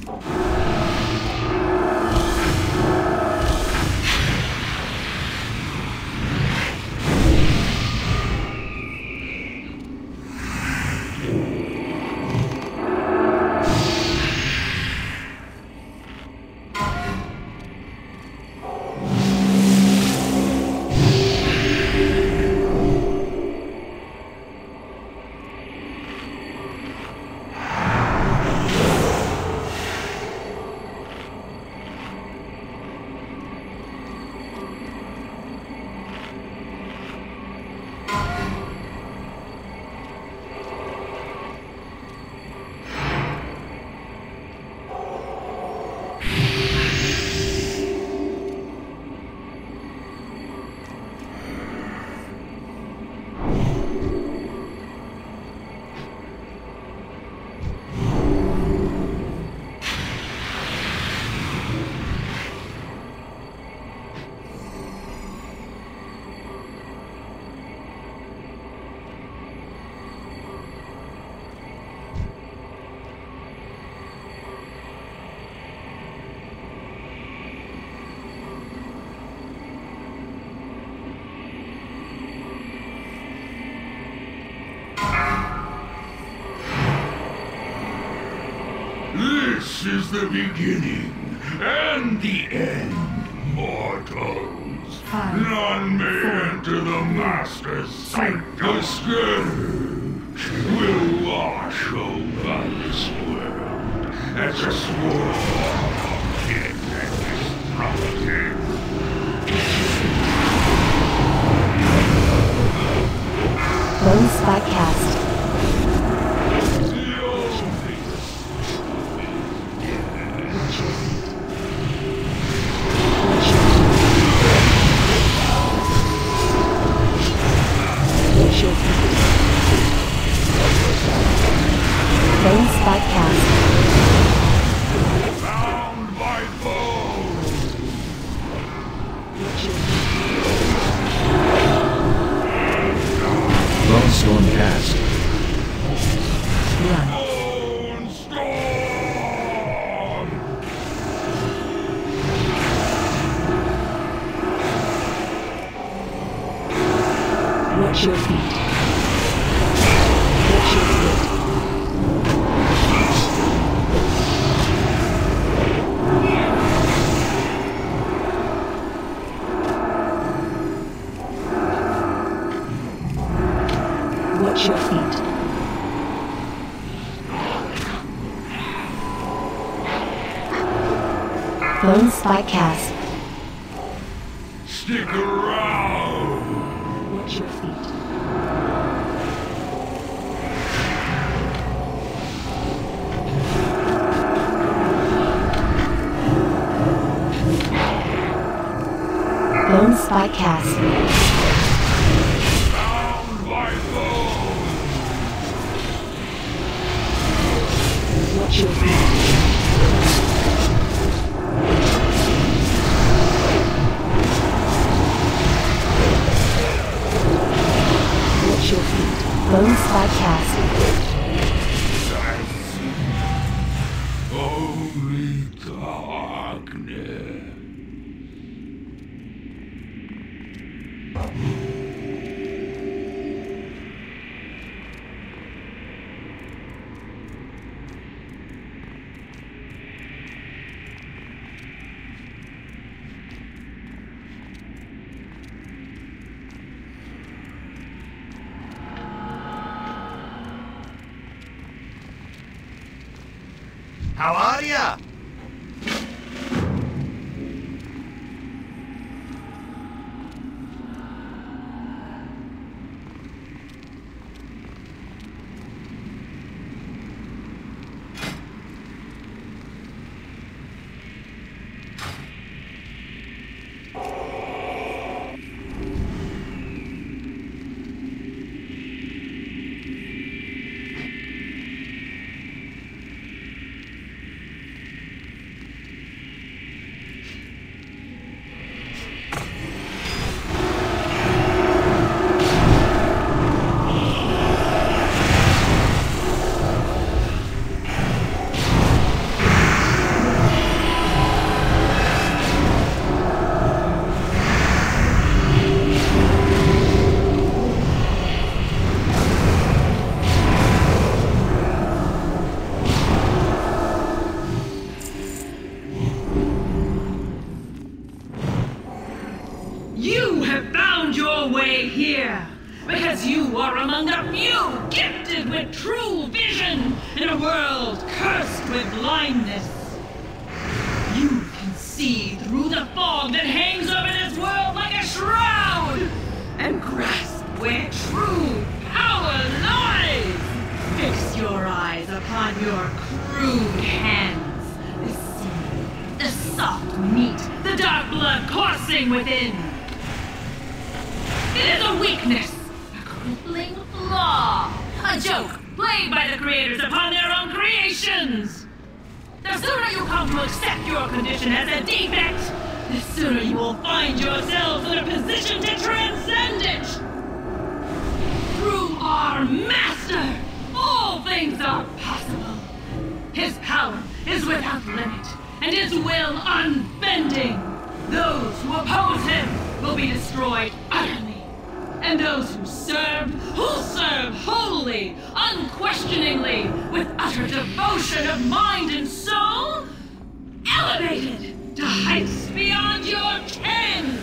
This is the beginning and the end, mortals. None may enter the Master's sight. The scourge will wash over this world as a swarm of death and destruction. Lone Spy Cast. Lone Spy Cast. Bound by foes. Lone Storm Cast. Run. Lone Storm. Watch your feet. Watch your feet. Watch your feet. Lone Spy Cast. Stick around. Watch your feet. Lone Spy Cast. Bound by foes. Watch your feet. Watch your feet. Lone Spy Cast. Only darkness. How are ya? with blindness. You can see through the fog that hangs over this world like a shroud, and grasp where true power lies. Fix your eyes upon your crude hands. The sea, the soft meat, the dark blood coursing within. It is a weakness, a crippling flaw, a joke played by the creators upon their own creations. The sooner you come to accept your condition as a defect, the sooner you will find yourselves in a position to transcend it. Through our master, all things are possible. His power is without limit, and his will unbending. Those who oppose him will be destroyed utterly, and those who serve wholly, unquestioningly, with utter devotion of mind and soul, elevated to heights beyond your ken.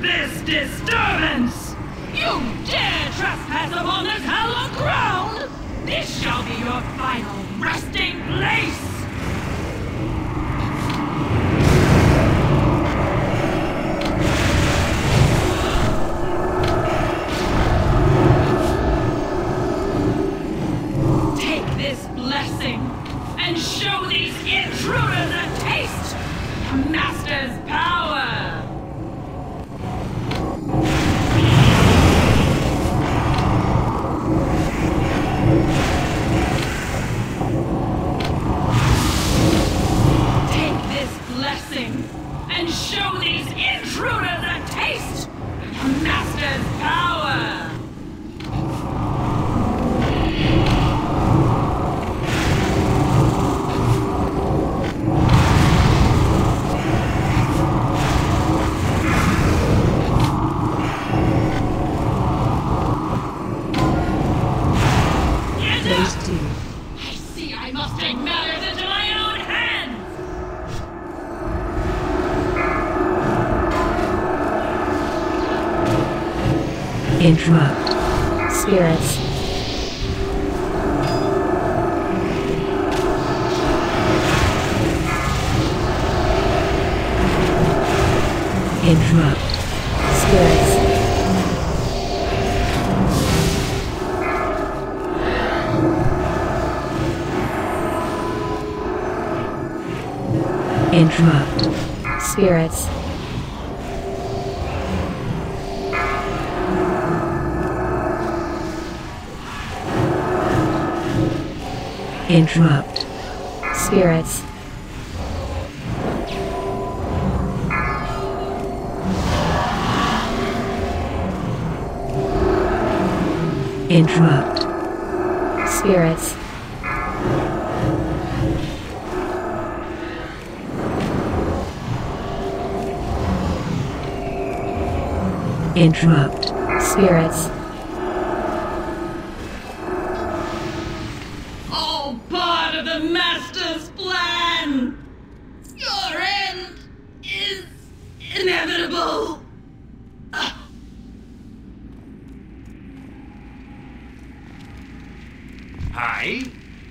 this disturbance! You dare trespass upon this hallowed ground! This shall be your final resting place! Take this blessing and show these intruders a taste of the Master's power! And show these intruders a taste of the Master's power! Phase 2. I see I must take matters into my own hands! Interrupt. Spirits. Interrupt. Spirits. Interrupt. Spirits. Interrupt. Spirits. Interrupt. Spirits. Interrupt. Spirits. All part of the Master's plan! Your end is inevitable! Hi?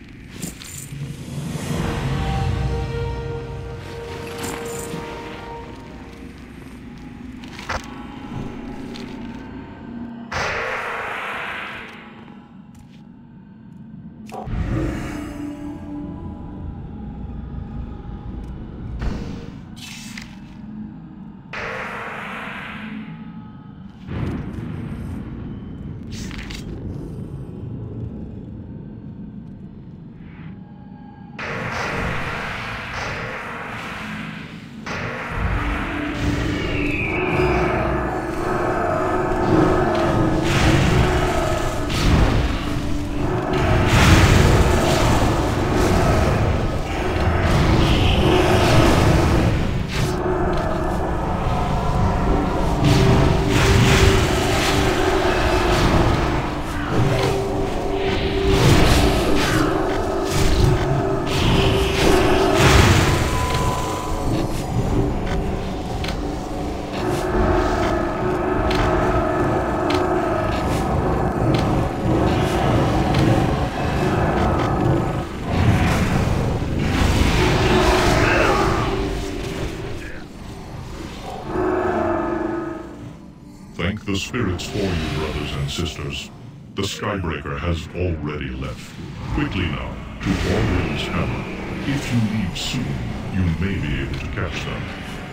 Thank the spirits for you, brothers and sisters. The Skybreaker has already left. Quickly now, to Orwell's Hammer. If you leave soon, you may be able to catch them.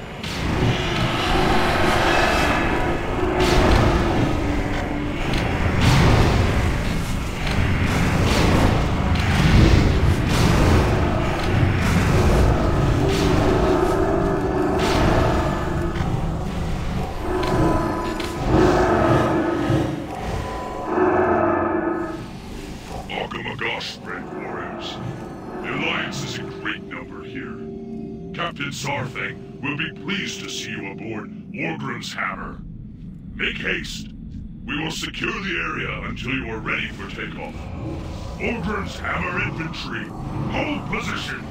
Captain Sarthang will be pleased to see you aboard Orgrim's Hammer. Make haste. We will secure the area until you are ready for takeoff. Orgrim's Hammer infantry, hold position.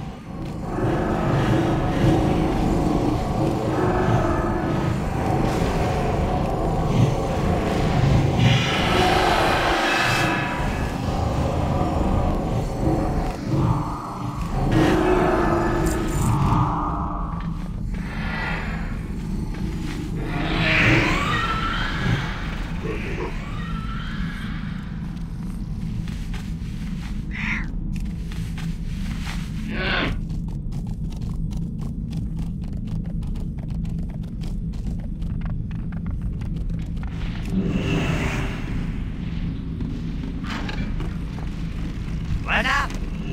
What up?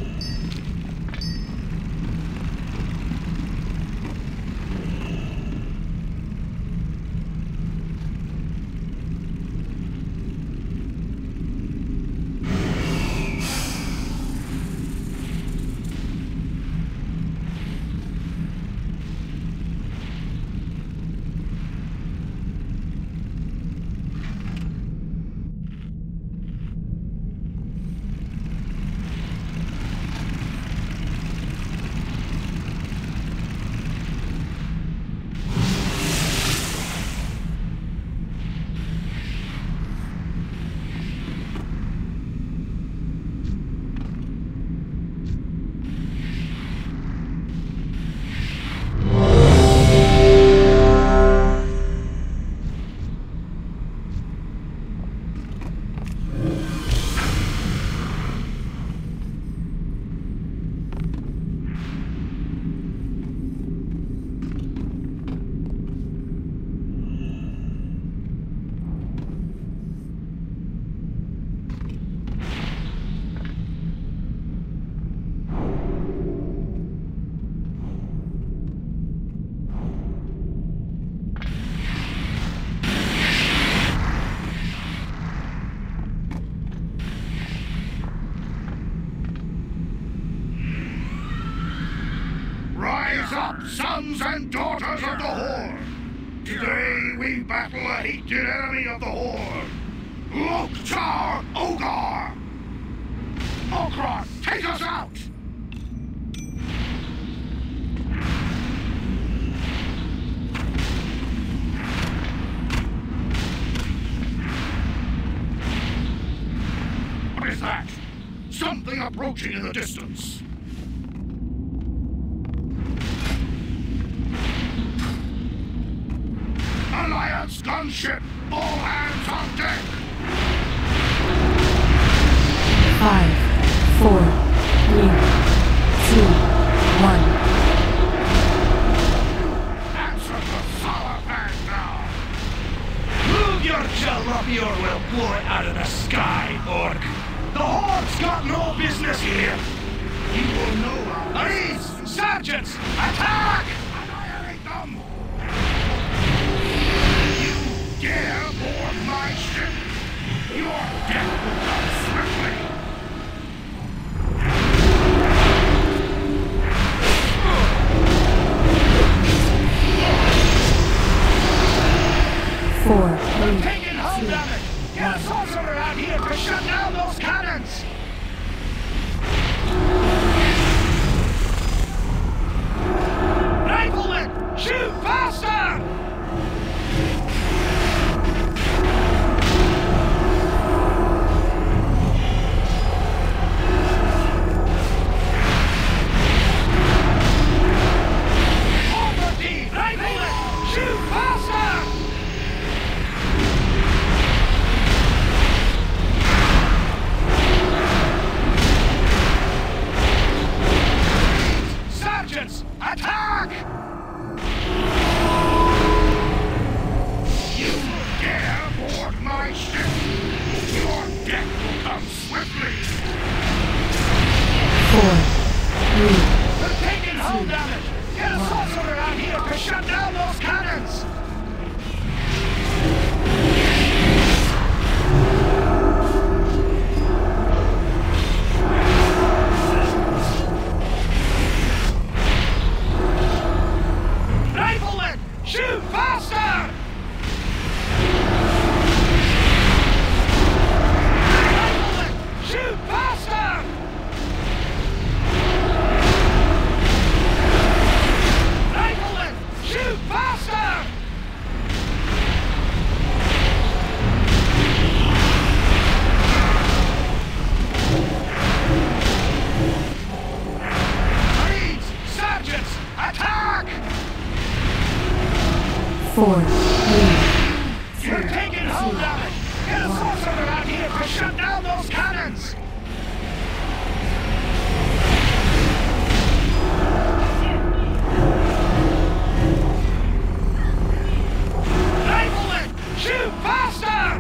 Sons and daughters of the Horde! Today we battle a hated enemy of the Horde! Loktar Ogar! Warcraft, take us out! What is that? Something approaching in the distance. Alliance gunship! All hands on deck! 5, 4, 3, 2, 1. Answer the Salafang now! Move your jalopy or we'll blow it out of the sky, Orc! The Horde's got no business here! You will know our... Marines! Sergeants! Attack! Annihilate them! You dare board my ship? Your death will come swiftly! We're taking home damage! Get a sorcerer out here to shut down those cannons! Riflemen! Shoot faster! Overteam! Riflemen! Shoot faster! Sergeants, attack! You dare board my ship? Your death will come swiftly! 4, 3, They're taking hull damage! Get a sorcerer out here to shut down those cannons! Riflemen, shoot faster! Riflemen, shoot faster! Riflemen, shoot faster! Marines, sergeants, attack! 4, 3, We're taking hull damage! Get a sorcerer out here to shut down those cannons! Riflemen, shoot faster!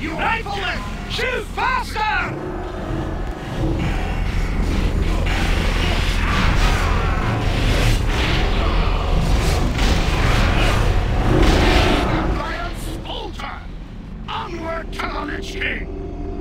You riflemen! Shoot faster! Lions falter! Onward to the Lich King!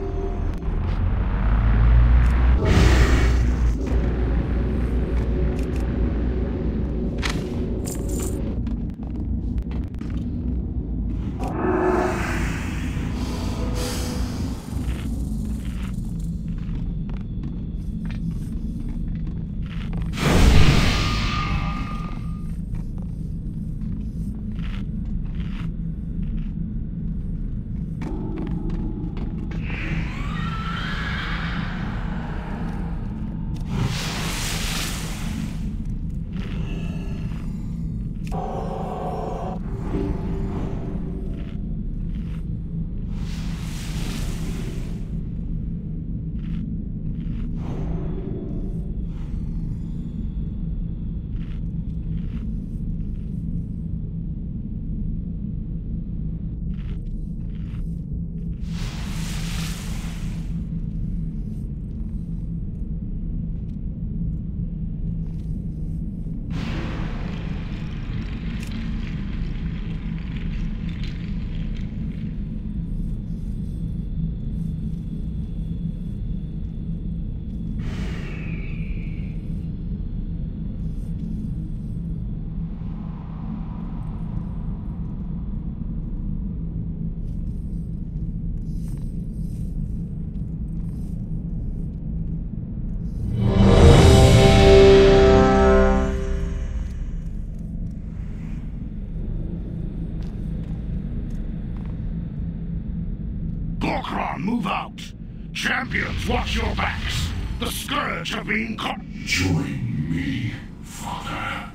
Move out! Champions, watch your backs! The Scourge have been caught! Join me, Father.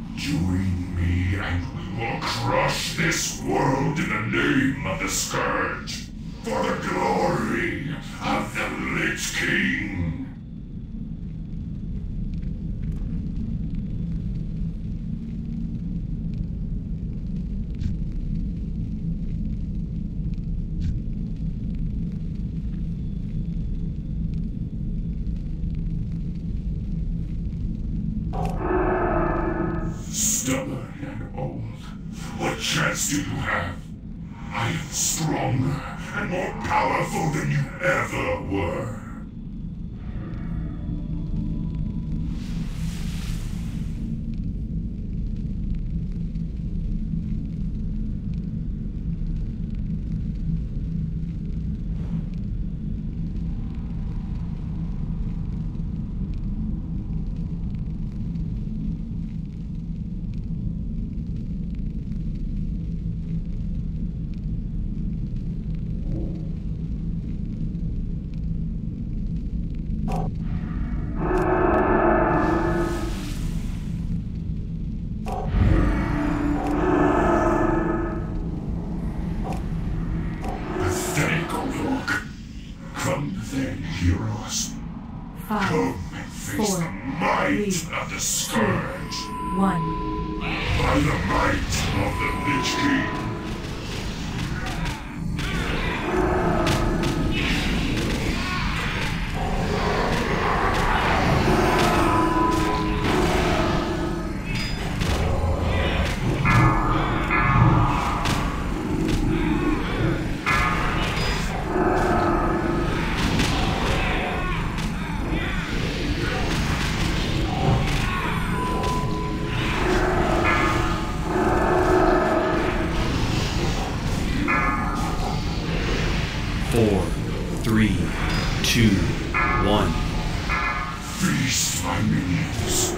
Join me and we will crush this world in the name of the Scourge. For the glory of the Lich King. Stubborn and old, what chance do you have? I am stronger and more powerful than you ever were. Heroes, Five, come and face 4, the might 3, of the Scourge. 1. By the might of the Lich King. Four, three, two, one. Feast, my minions.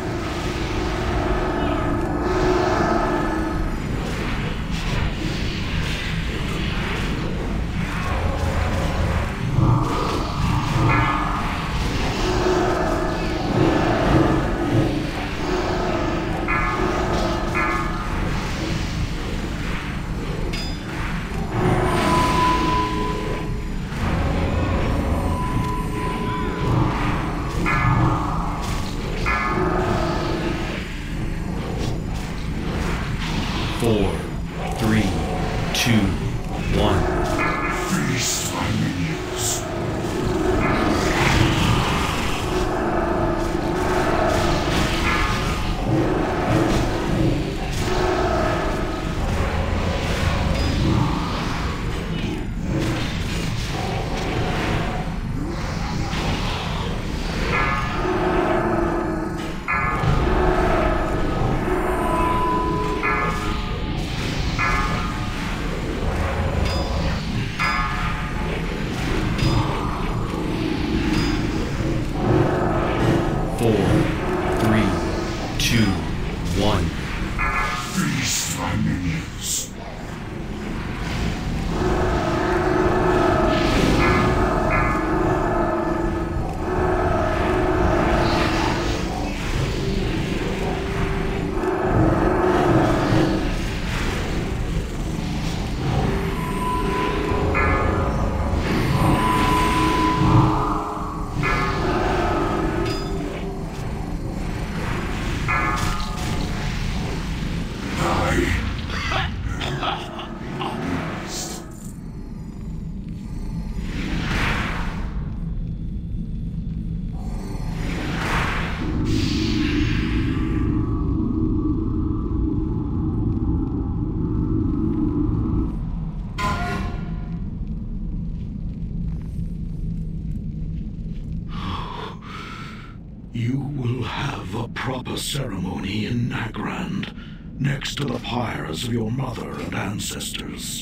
Four, three, two, one. Feast my minions. 4, 3, 2, 1. Feast my minions. You will have a proper ceremony in Nagrand, next to the pyres of your mother and ancestors.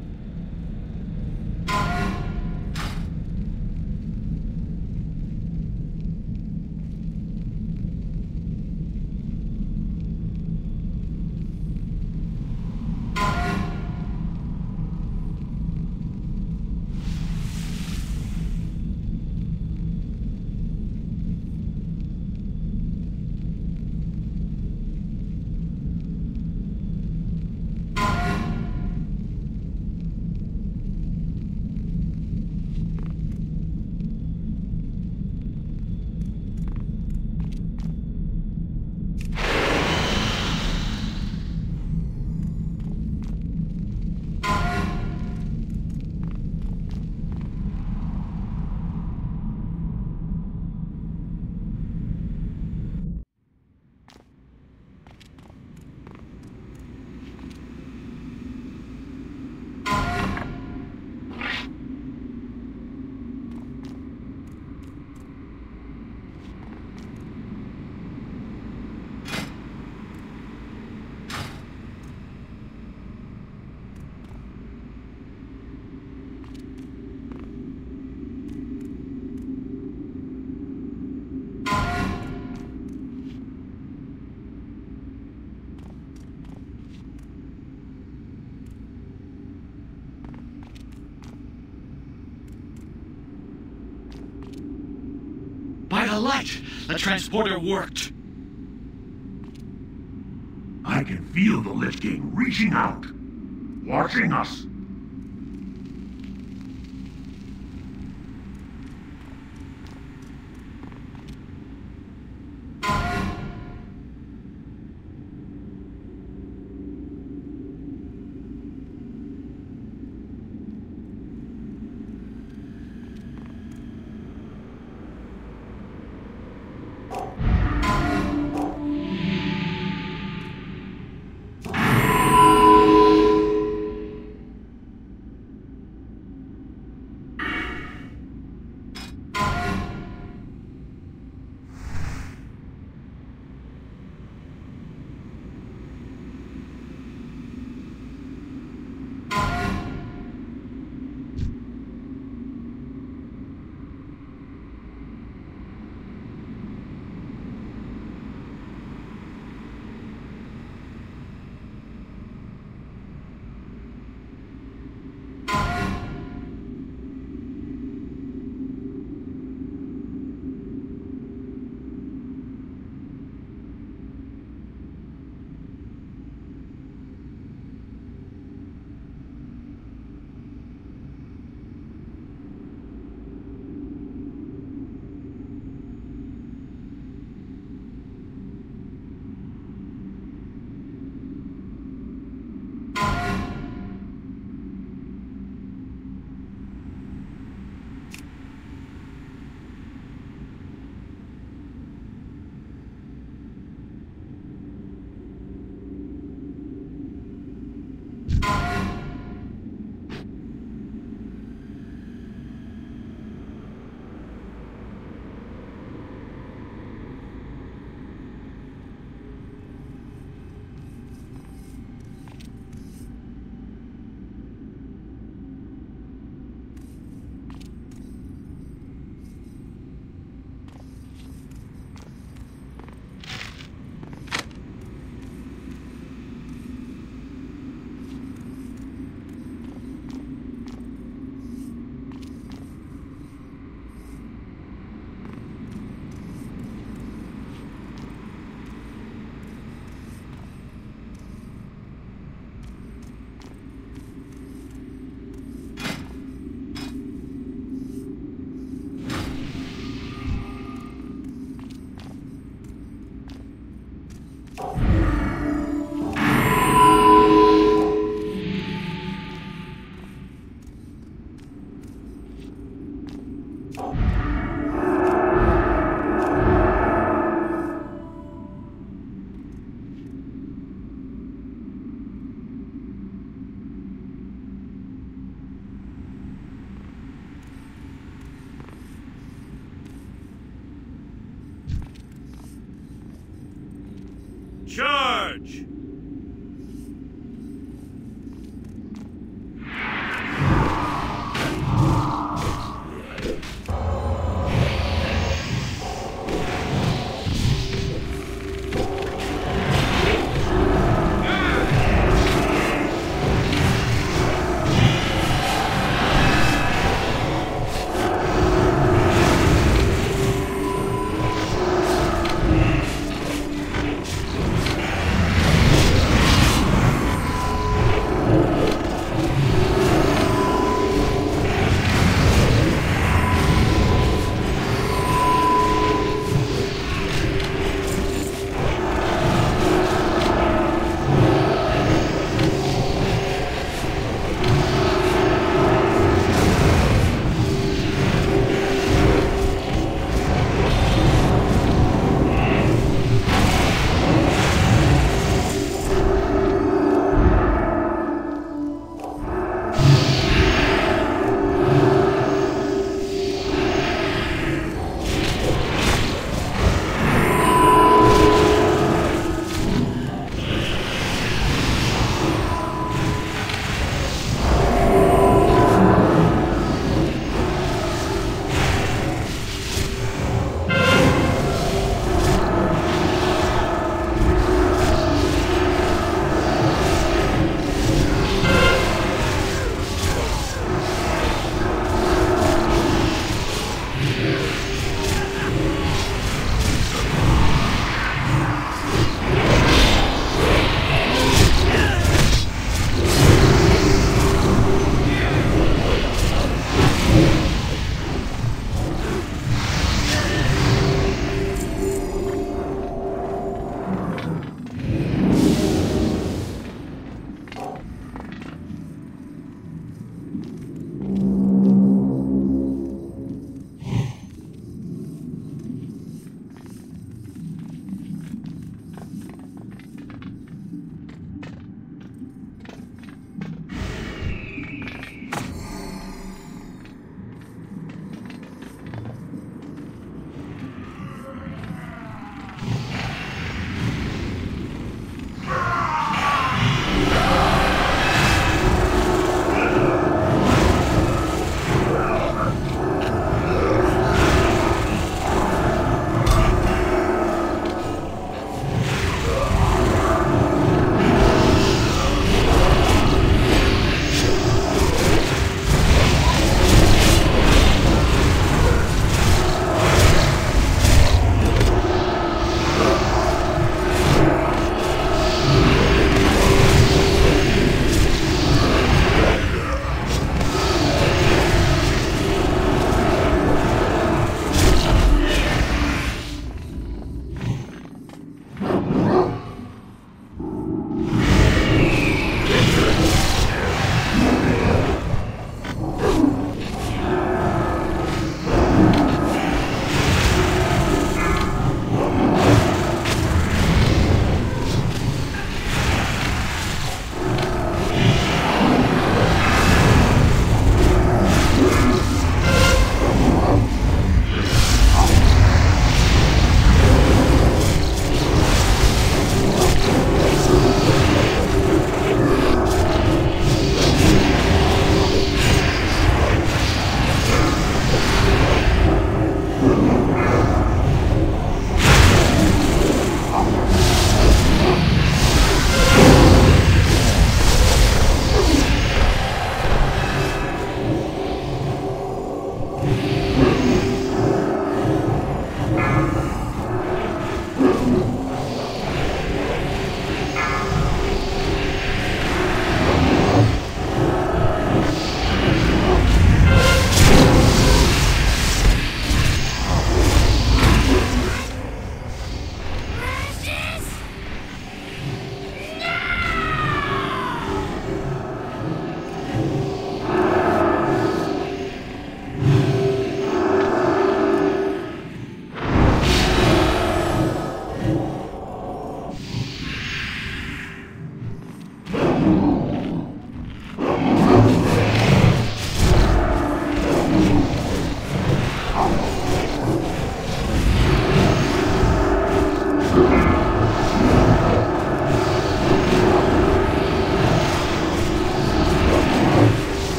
By the light, the transporter worked. I can feel the Lich King reaching out, watching us.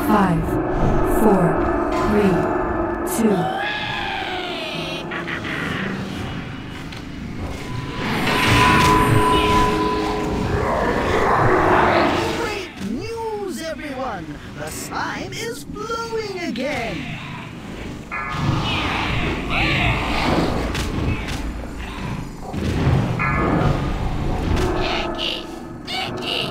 5, 4, 3, 2. The slime is blowing again! Sticky! Sticky!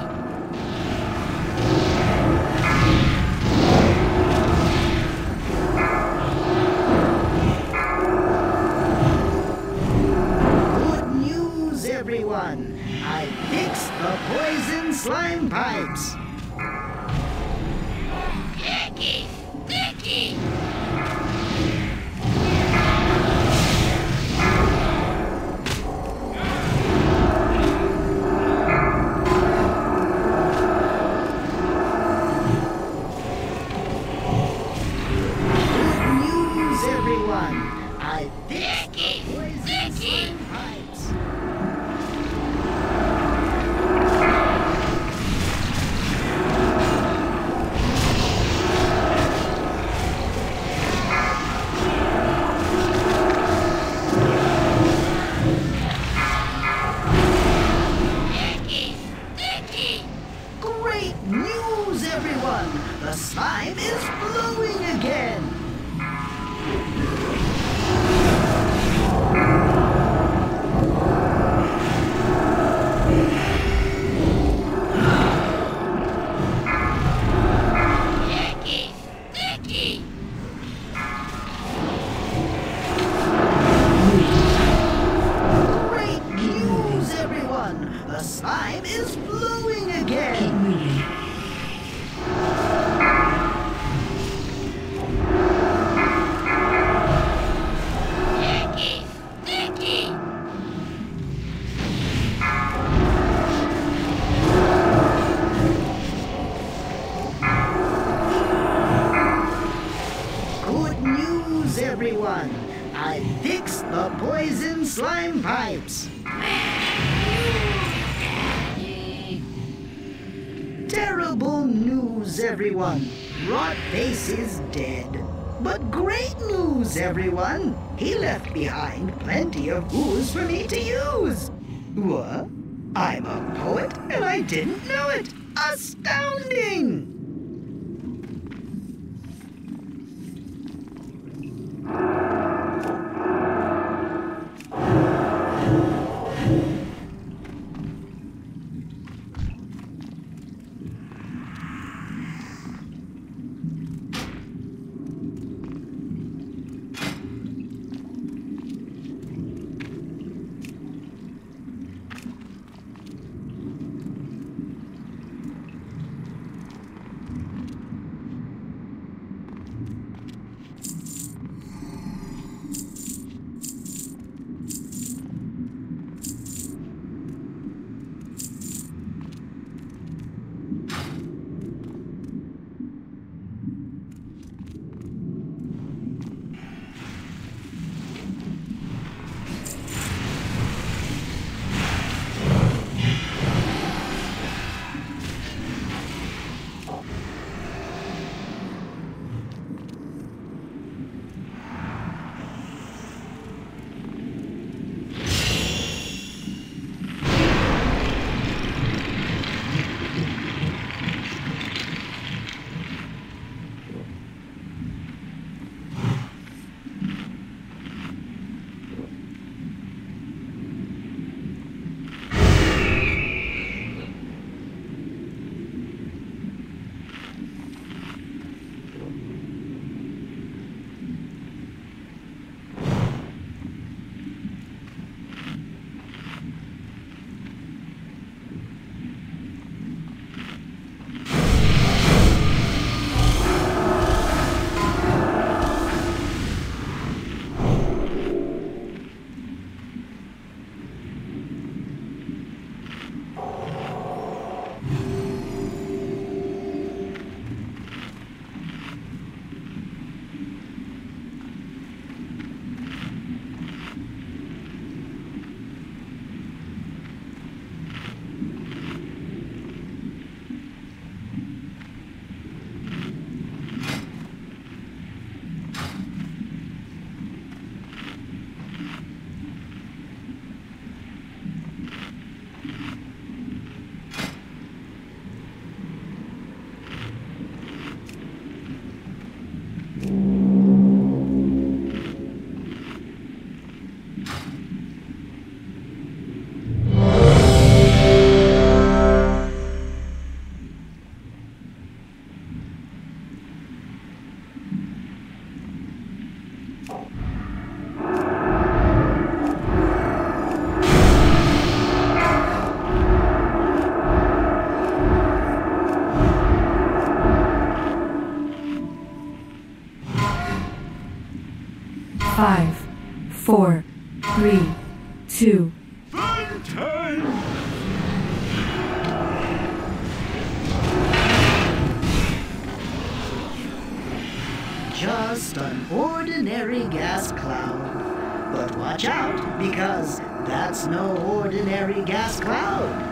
Good news, everyone! I fixed the poison slime pipes! Sticky! Sticky! Good news, everyone! I fixed the poison slime pipes! Great news, everyone! The slime is blowing again! Sticky! Sticky! Great news, everyone! The slime is blowing again! Sticky! Sticky! Good news, everyone! I fixed the poison slime pipes! Terrible news, everyone! Rotface is dead. But great news, everyone! He left behind plenty of ooze for me to use! What? I'm a poet and I didn't know it! Astounding! 5, 4, 3, 2. Just an ordinary gas cloud. But watch out, because that's no ordinary gas cloud.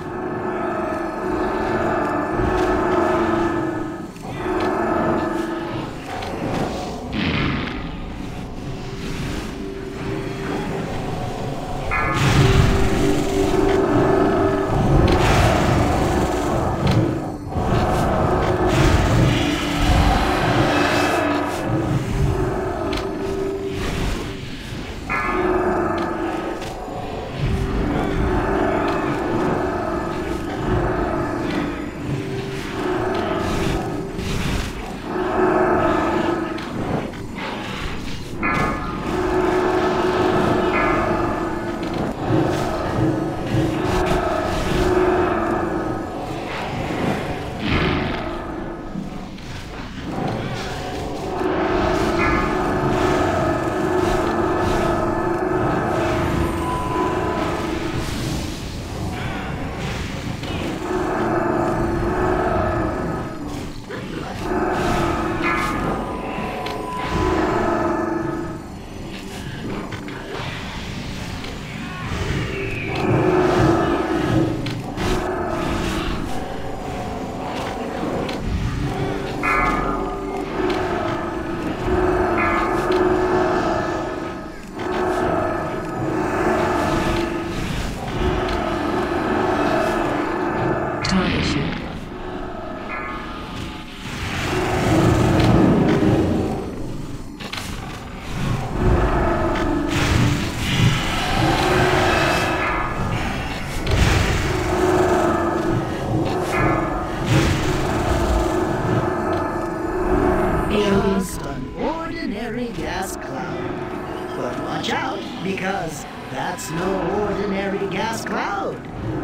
Just an ordinary gas cloud. But watch out, because that's no ordinary gas cloud.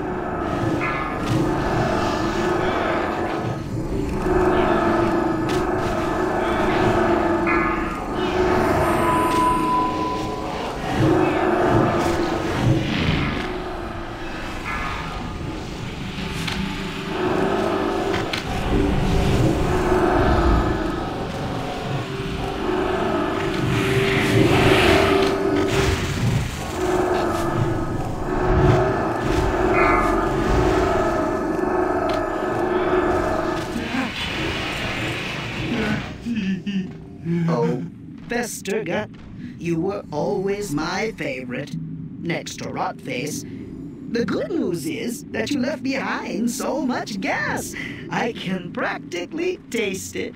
Oh, Festergut, you were always my favorite, next to Rotface. The good news is that you left behind so much gas, I can practically taste it.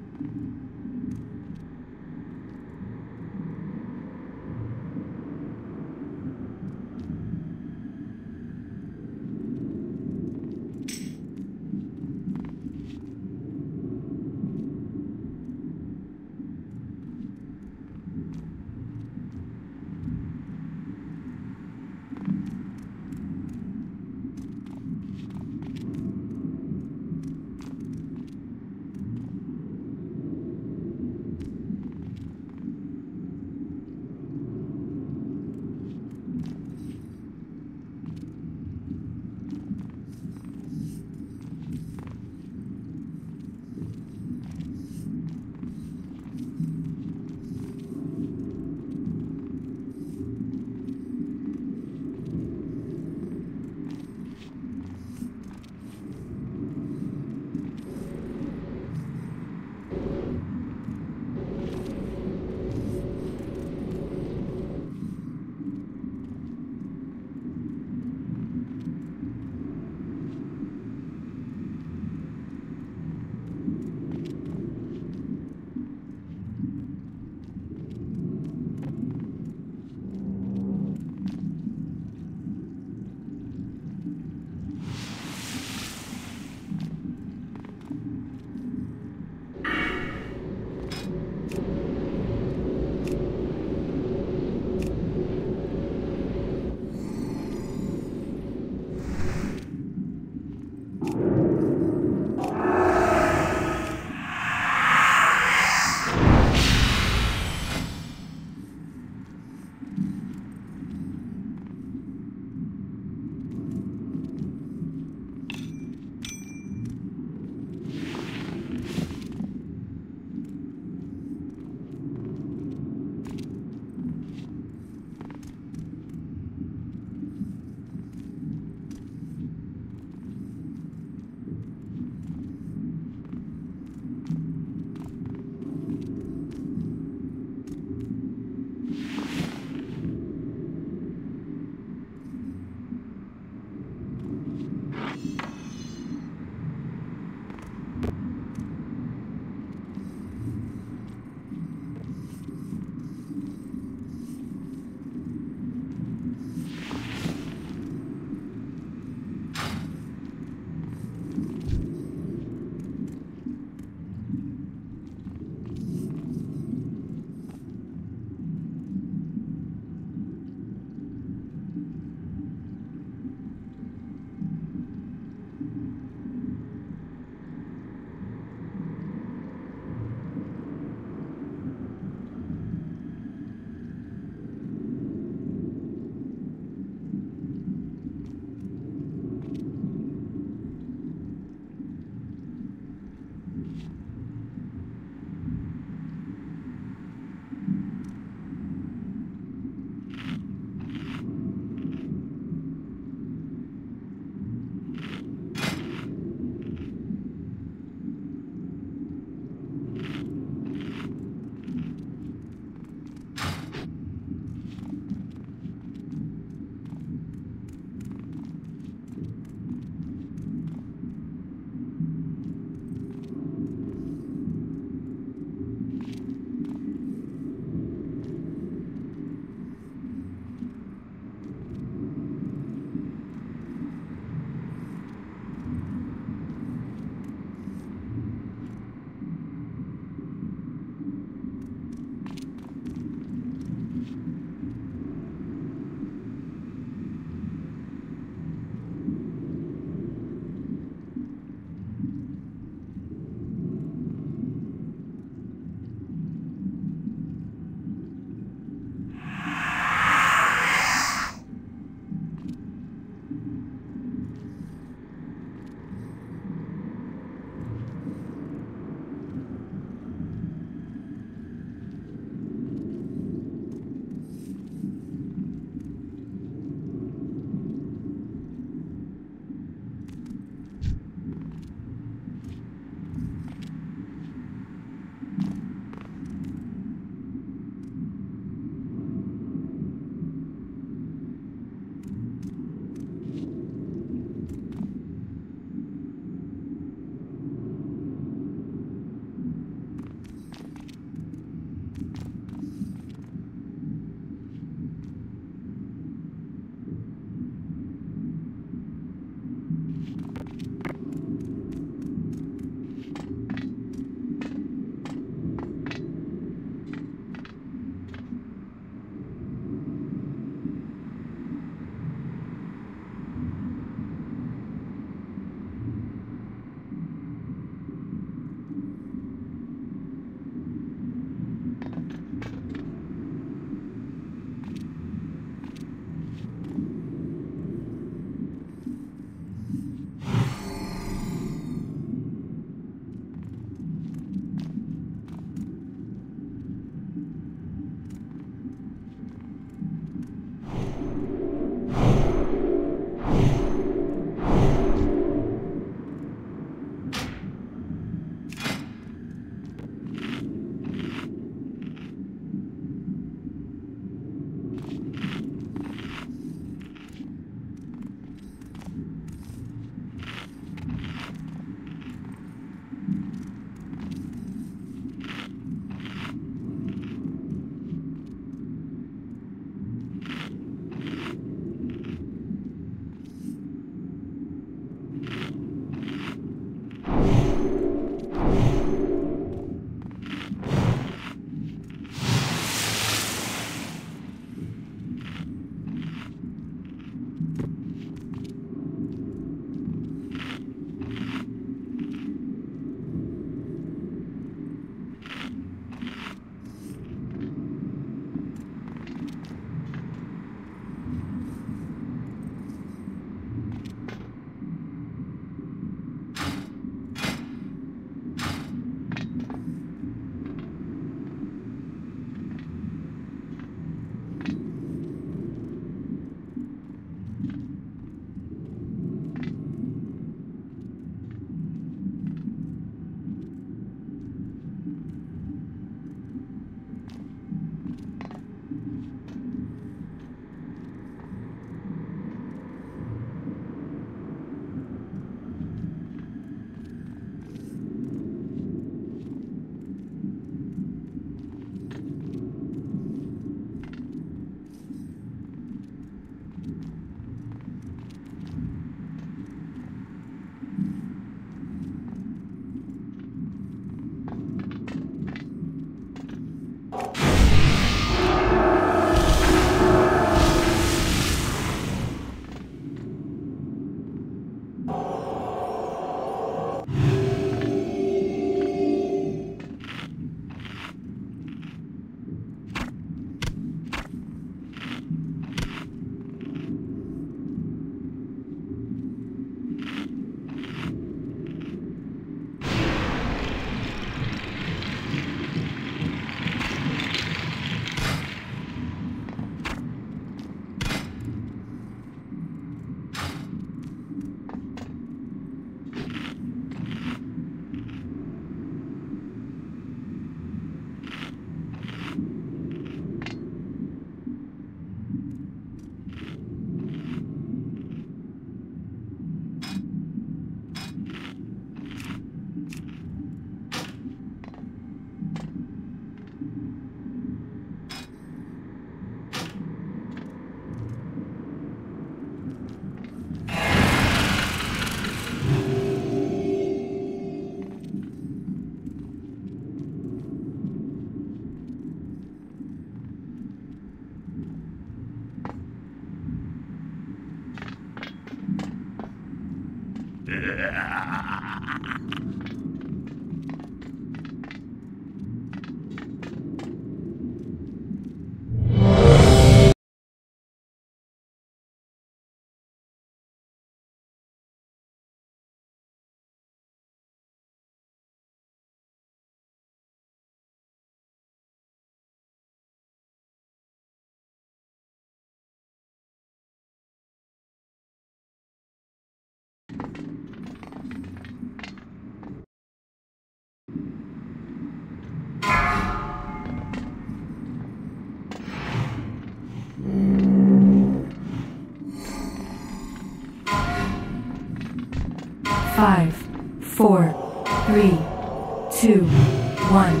Five, four, three, two, one.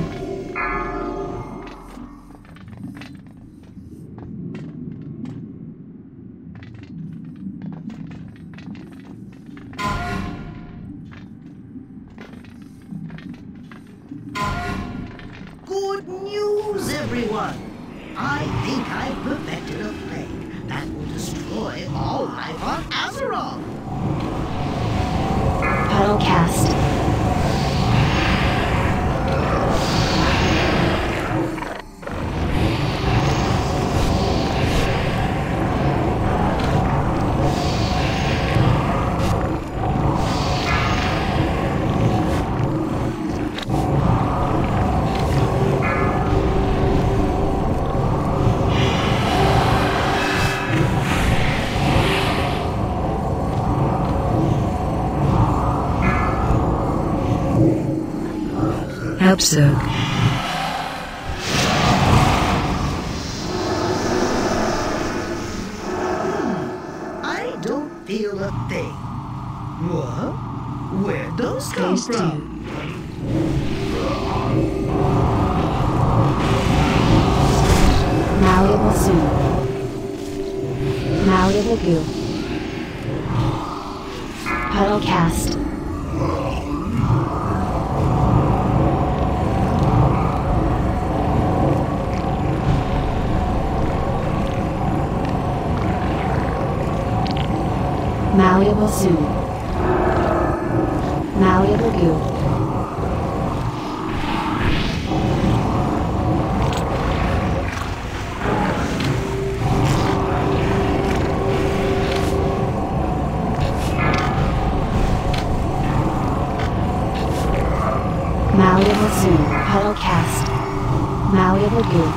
Good news, everyone! I think I've perfected a plague that will destroy all life on Azeroth! Puddle cast. Help, sir. I don't feel a thing. What? Where'd those come Phase from? Malleable soon. Malleable goo. Puddle cast. Malleable soon. Malleable goo. Malleable soon. Puddle cast. Malleable goo.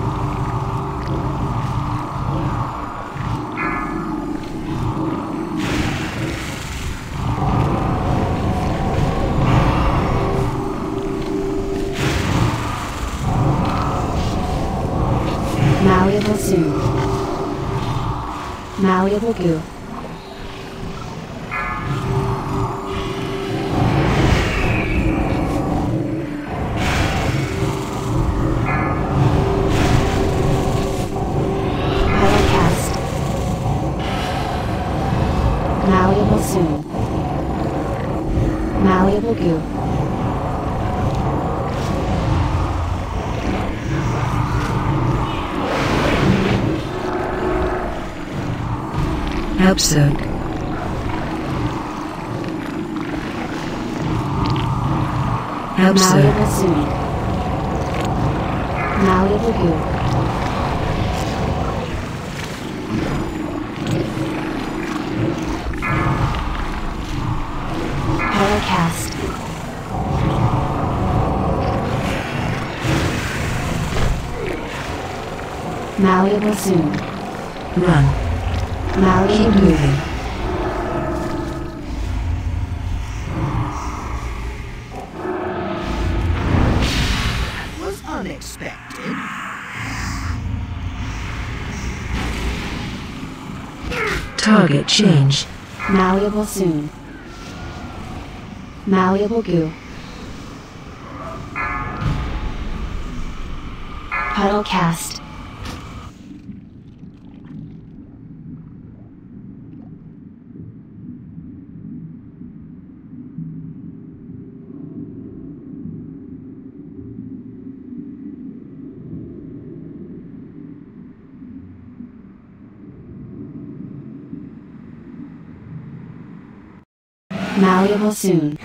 Malleable soon. Malleable goo. Puddle cast. Malleable soon. Malleable goo. Help, sir. Help, sir. Malleable soon. Malleable goo. Puddle cast. Malleable soon. Run. Malleable Keep goo. moving. Was unexpected. Target change. Malleable soon. Malleable goo. Puddle cast. Malleable soon.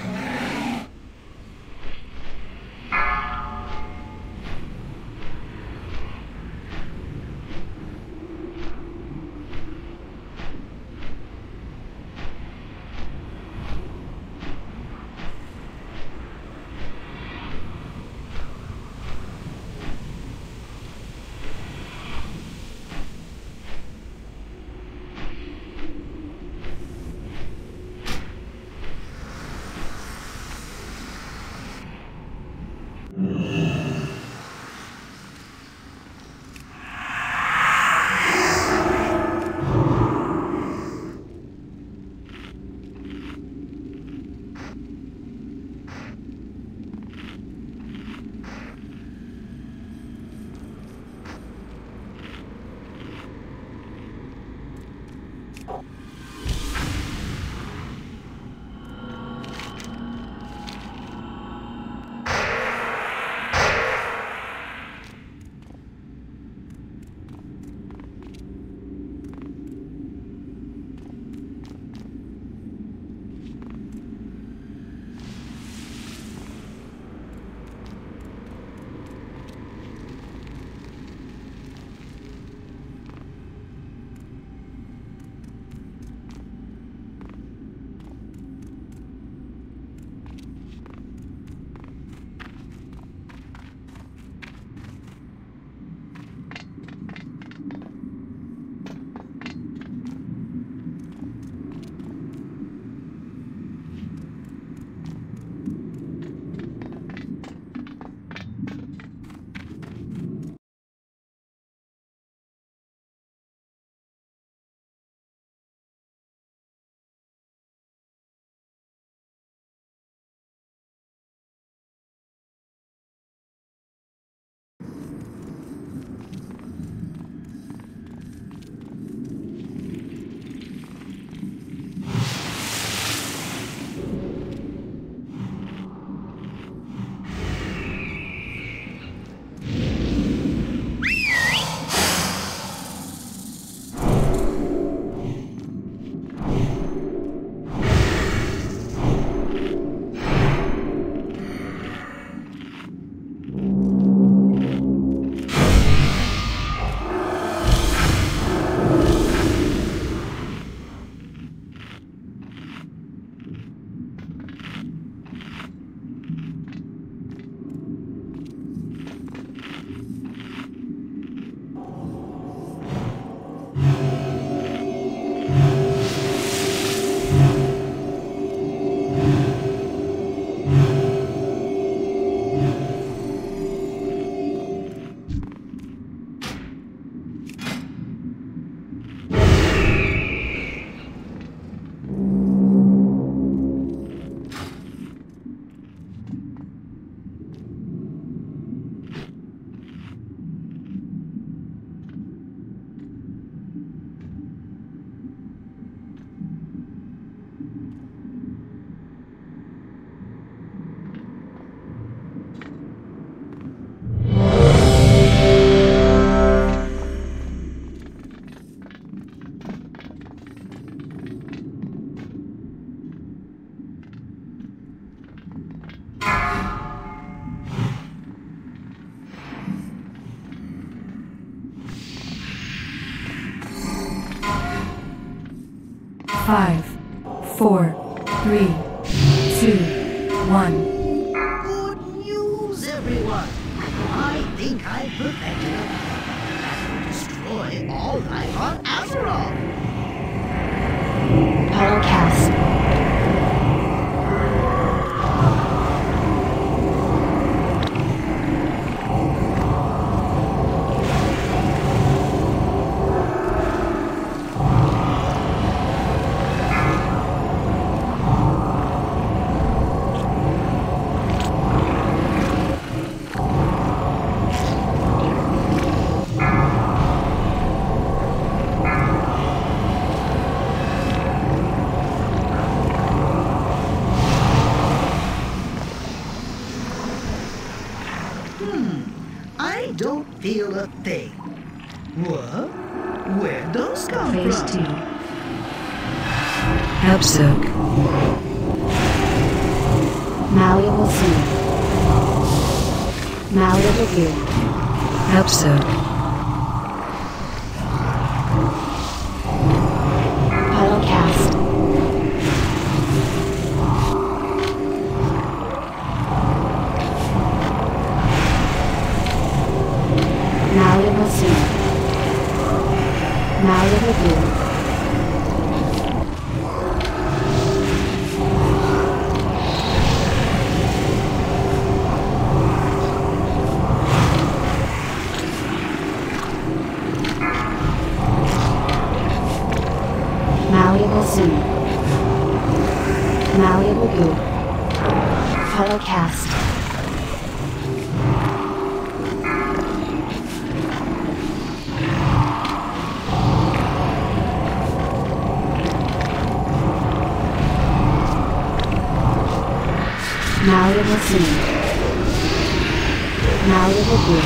Five, four, three, two, one. Good news, everyone! I think I perfected a plan to destroy all life on Azeroth! Portal cast. I don't feel a thing. What? Where'd those come Phase from? 2. Help soak. Malleable soon. Malleable gear. Absurd. Puddle cast. Malleable soon. Malleable gear. Malleable soon. Malleable goo. Puddle cast. Malleable soon. Malleable goo.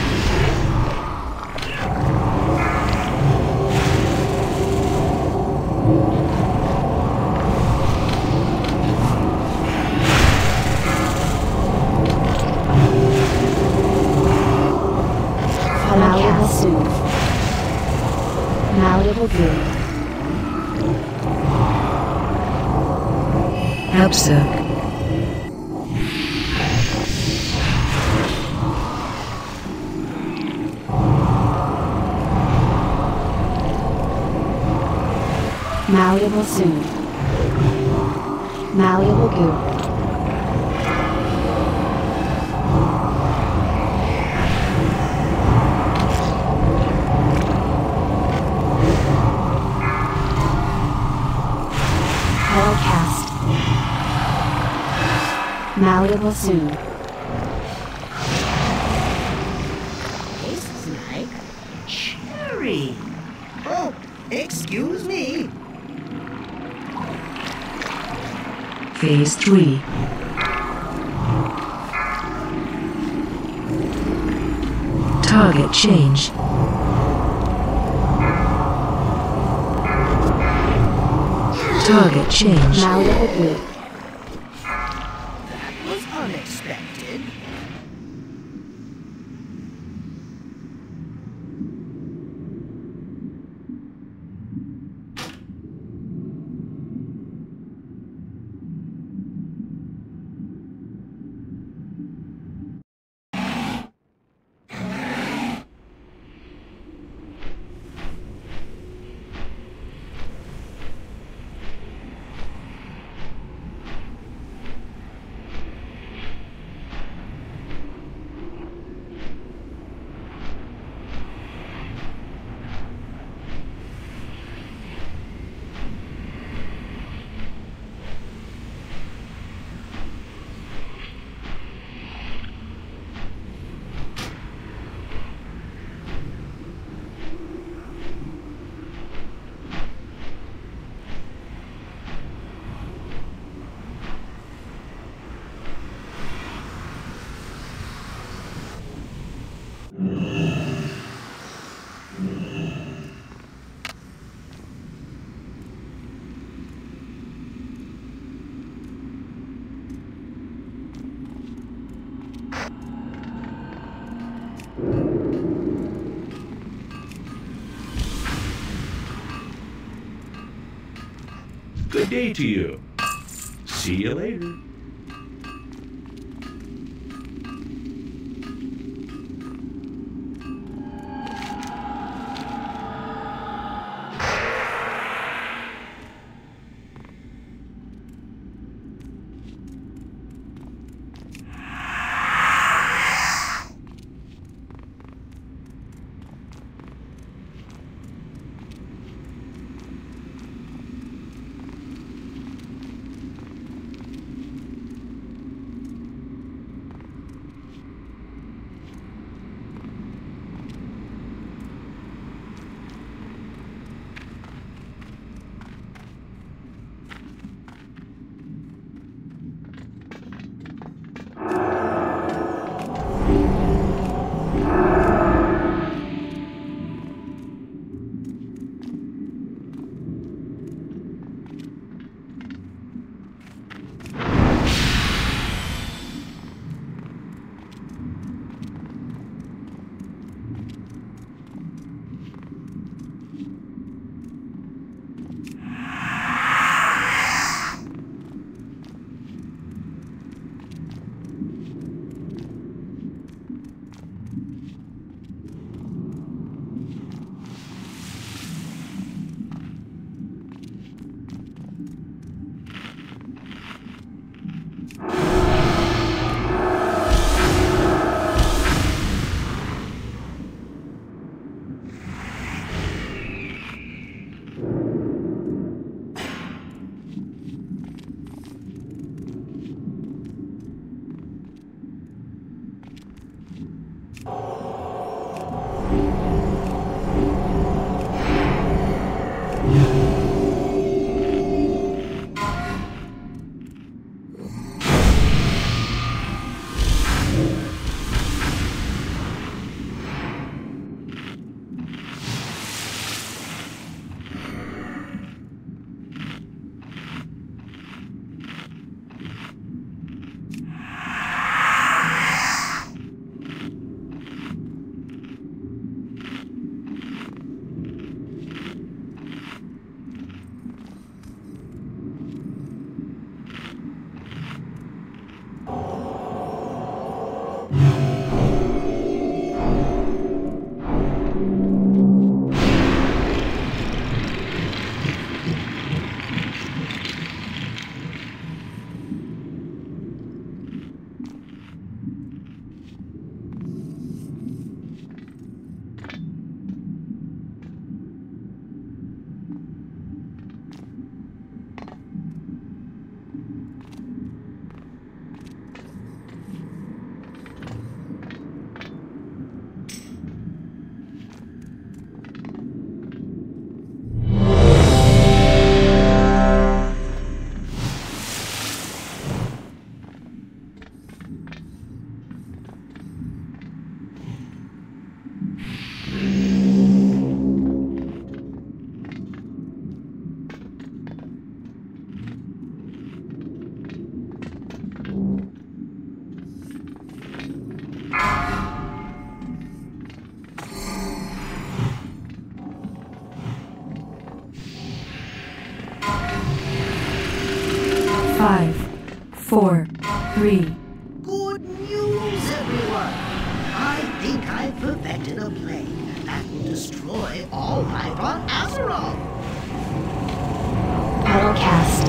Malleable soon. Malleable goo. Absurd. Malleable soon. Malleable goo. Puddle cast. Malleable soon. Tastes like cherry. Oh, excuse me. Phase 3. Target change. Target change. Malleable goo. That was unexpected. Good day to you. See you later. 5, 4, 3. Good news, everyone! I think I've perfected a plague that will destroy all life on Azeroth! Pedal cast.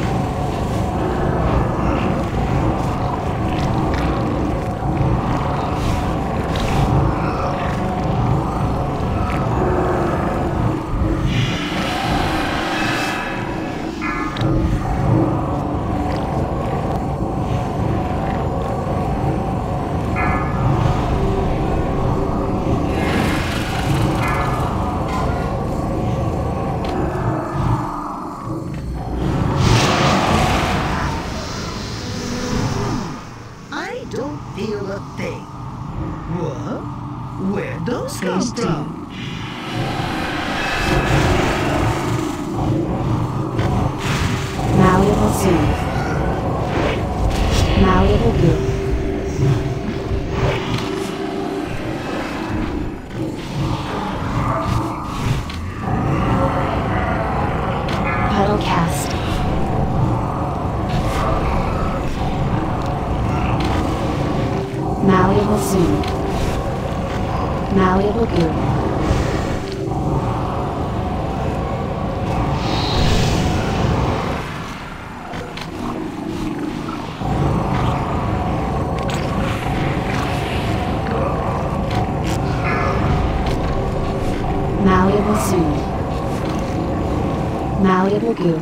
Feel a thing. What? Where'd those come from? Malleable soothe. Malleable goo. Pedal cast. Malleable soothe. Malleable goo. Malleable soothe. Malleable goo.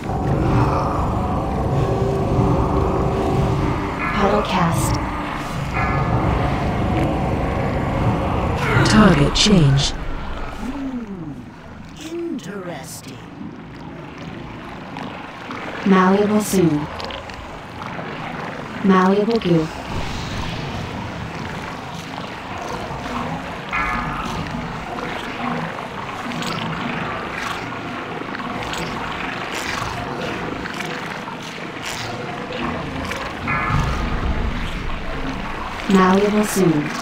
Pedal cast. Target change. Interesting. Malleable soothe. Malleable goo. Malleable soothe.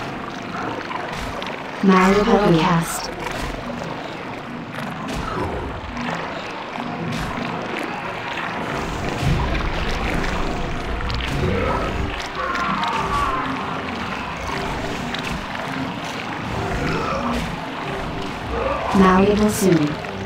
Malleable cast. valuable soon.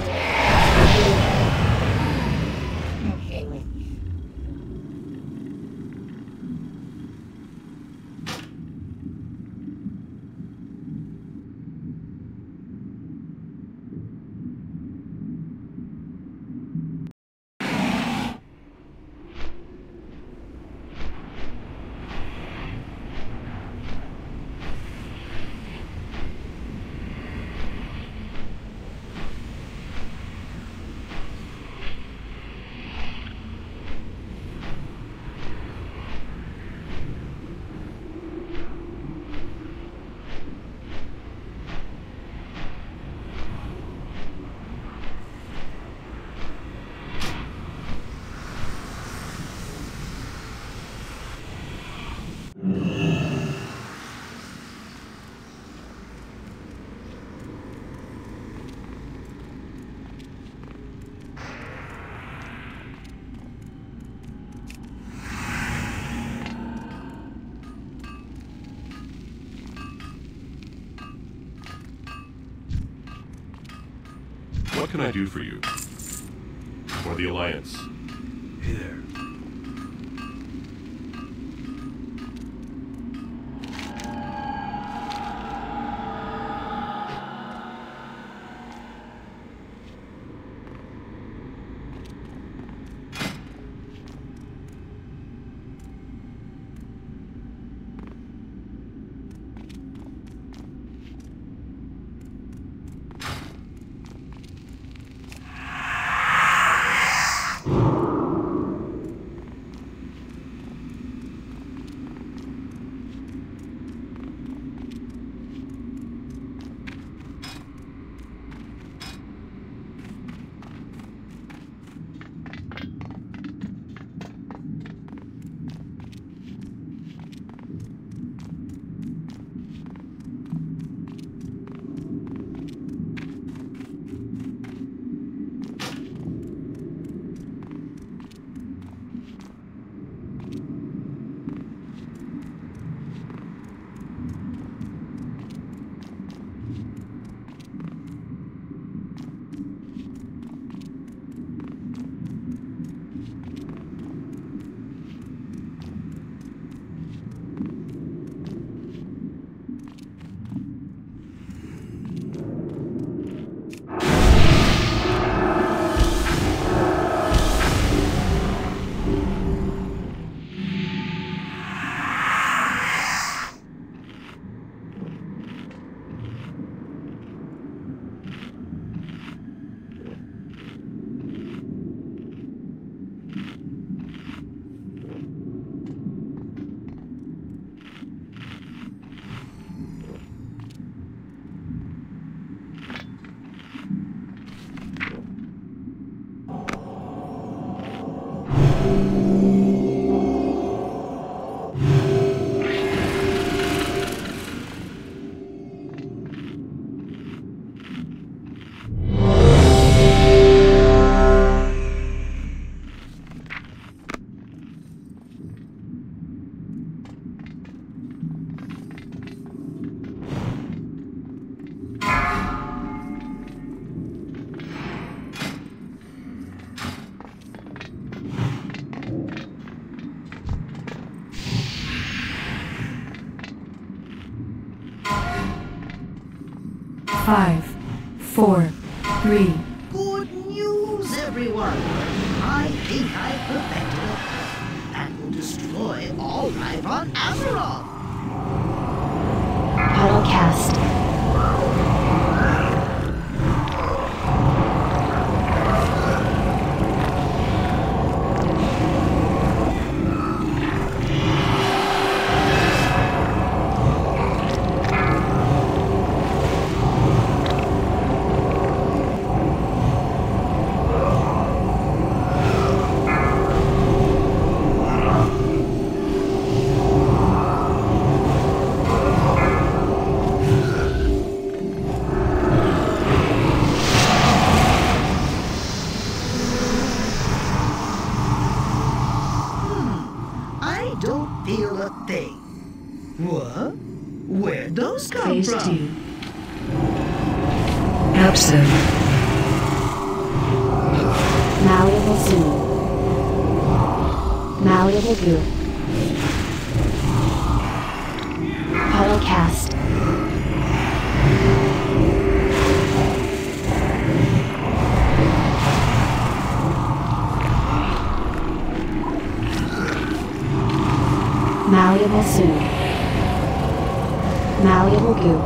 What can I do for you? Or the Alliance? Hey there. Five, four, three. Good news, everyone! I think I've perfected a plan that will destroy all life on Azeroth! Holocast. Feel a thing. What? Where'd those come Phase from? 2. Hope so. Malleable soon. Malleable goo. Puddle cast. Malleable soon. Malleable goo.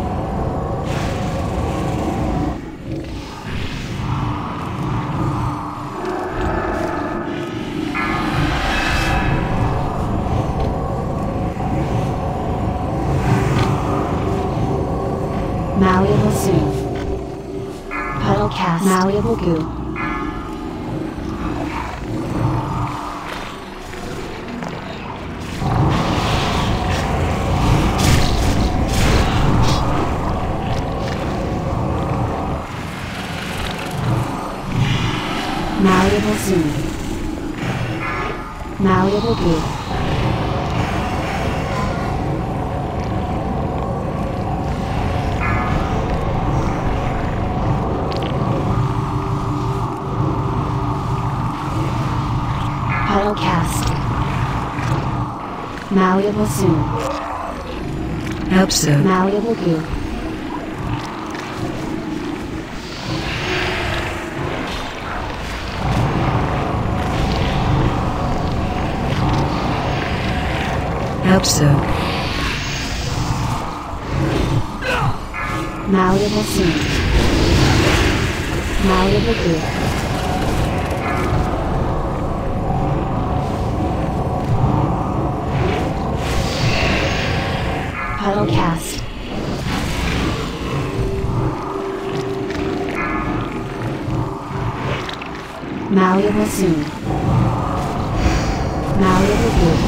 Malleable soon. Puddle cast. Malleable goo. Malleable soon. Malleable goo. Puddle cast. Malleable soon. Hope so. Malleable goo. Hope so. Malleable soon. Malleable goo. Puddle cast. Malleable soon. Malleable goo.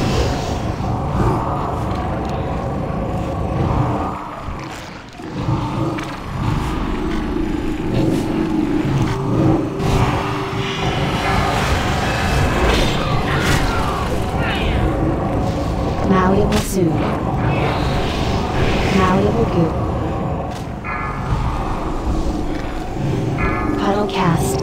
Malleable soon. Malleable goo. Puddle cast.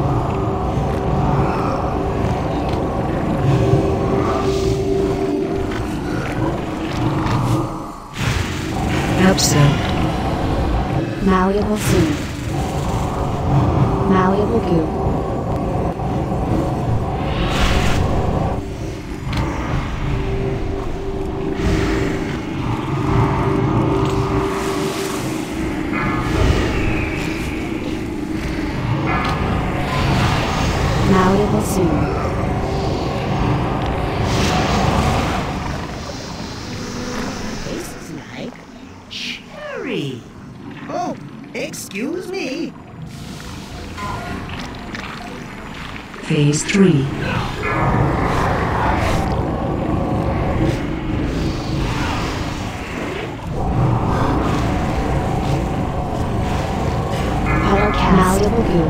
Hope so. Malleable soon. Malleable goo. Malleable soon. Tastes like cherry. Oh, excuse me. Phase 3. Puddle cast. Malleable goo.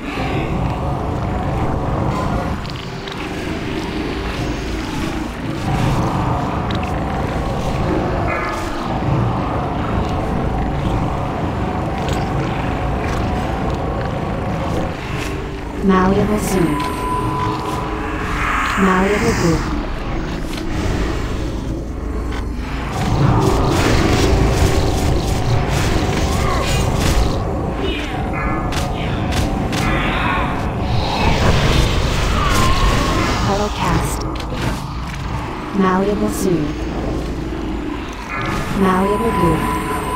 Malleable soon. Malleable goo. Puddle cast. Malleable soon. Malleable goo.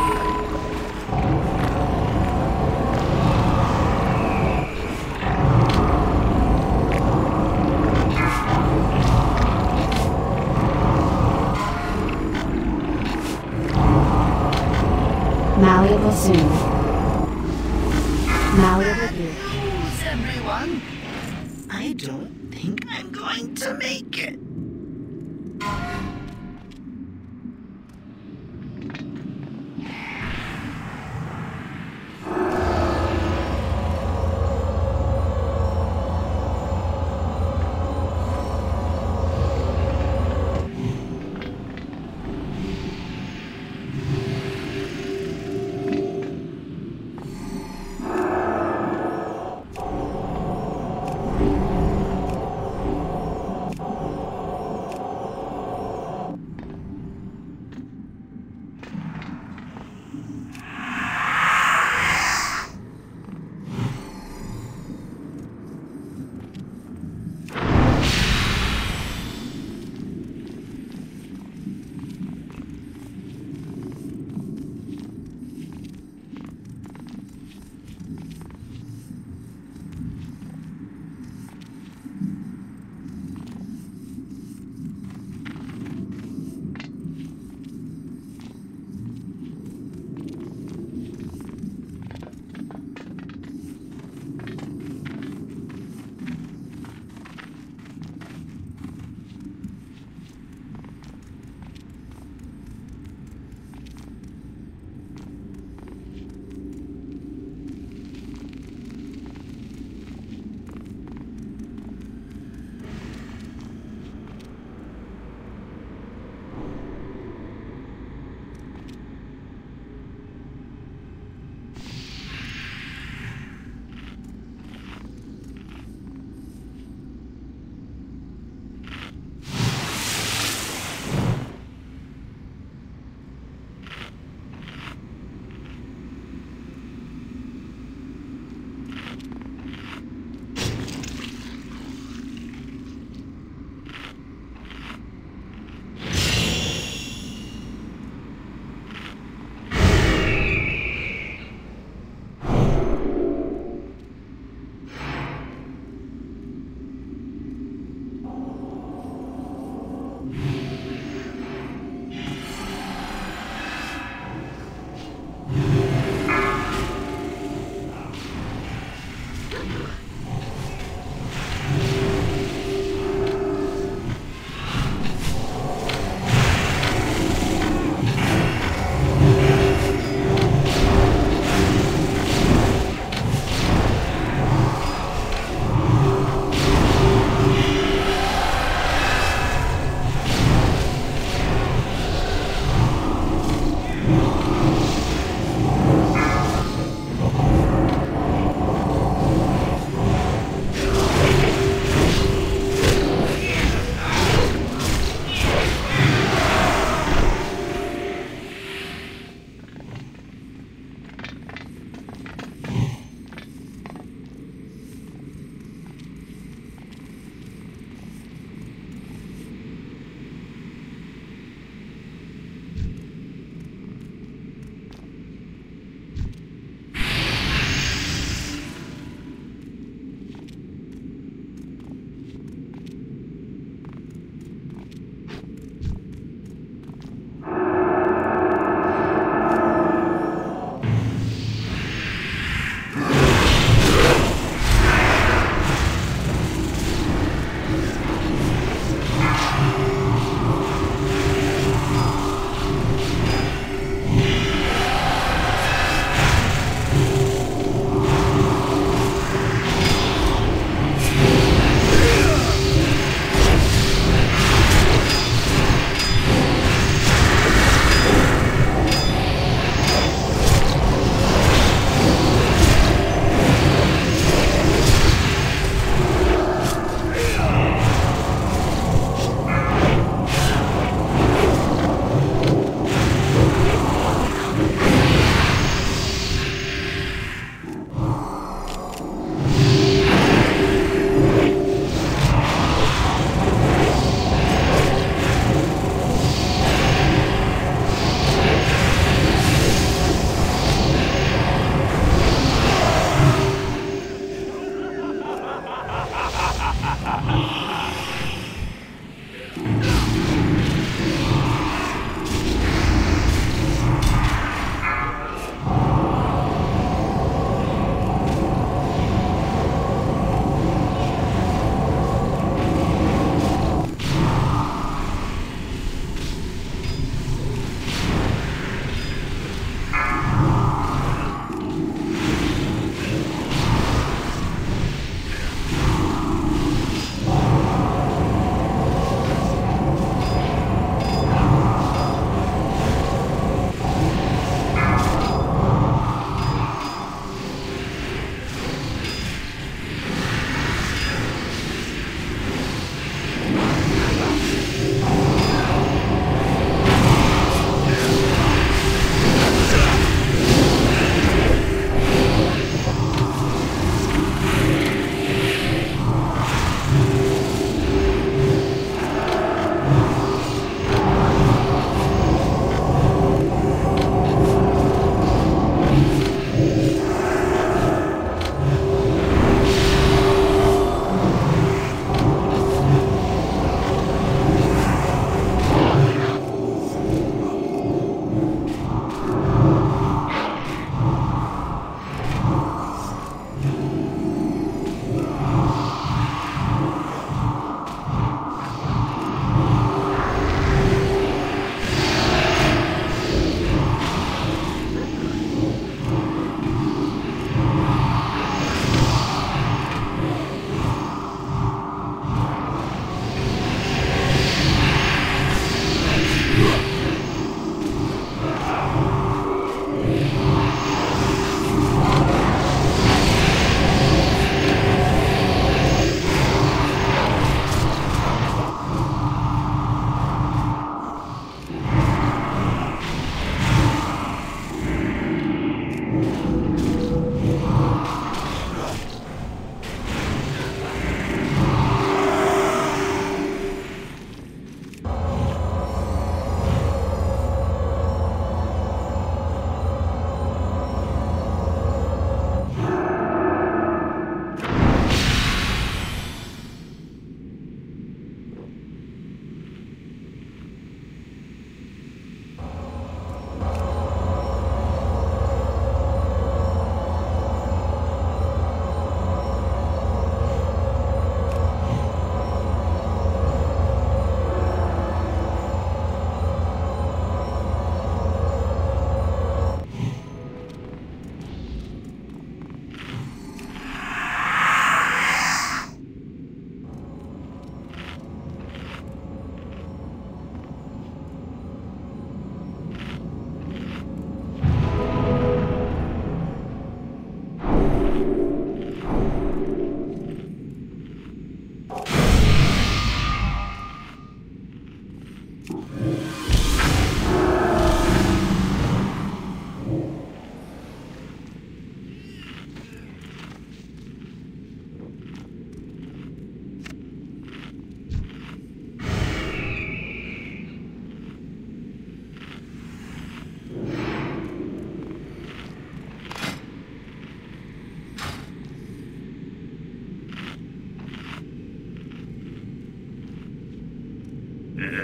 Malleable soon. Malleable goo. Who's everyone? I don't think I'm going to make it.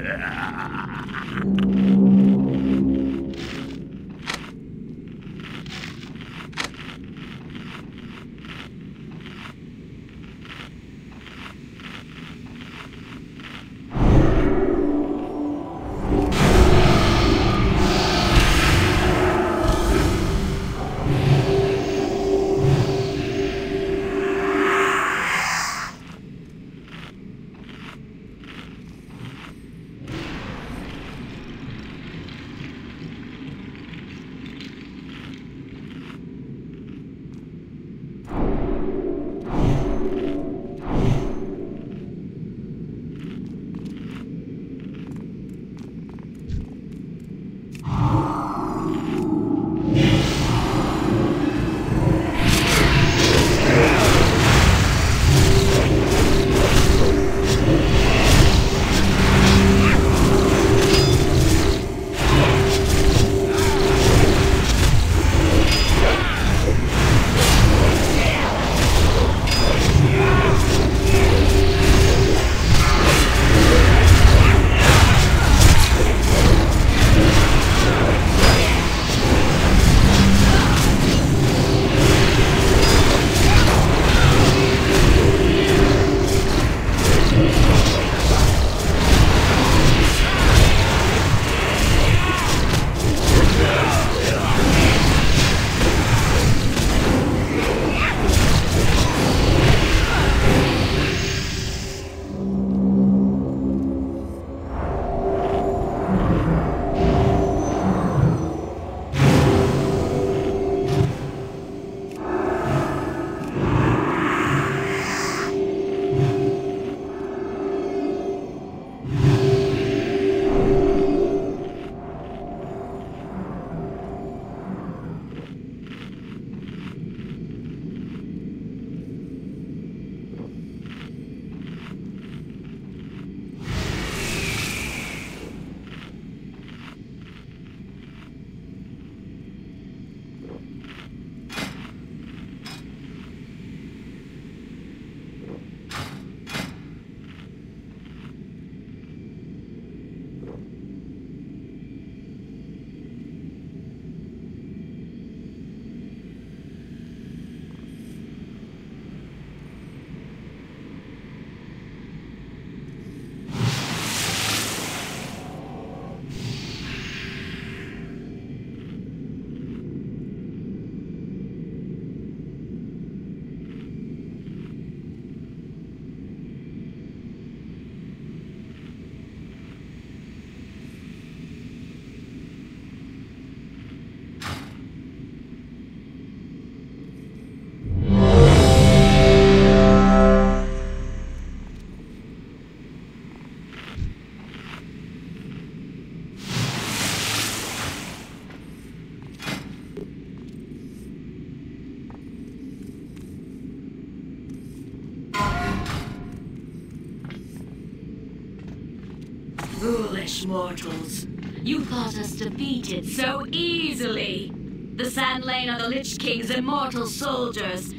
Foolish mortals. You thought us defeated so easily. The Sand Lane are the Lich King's immortal soldiers.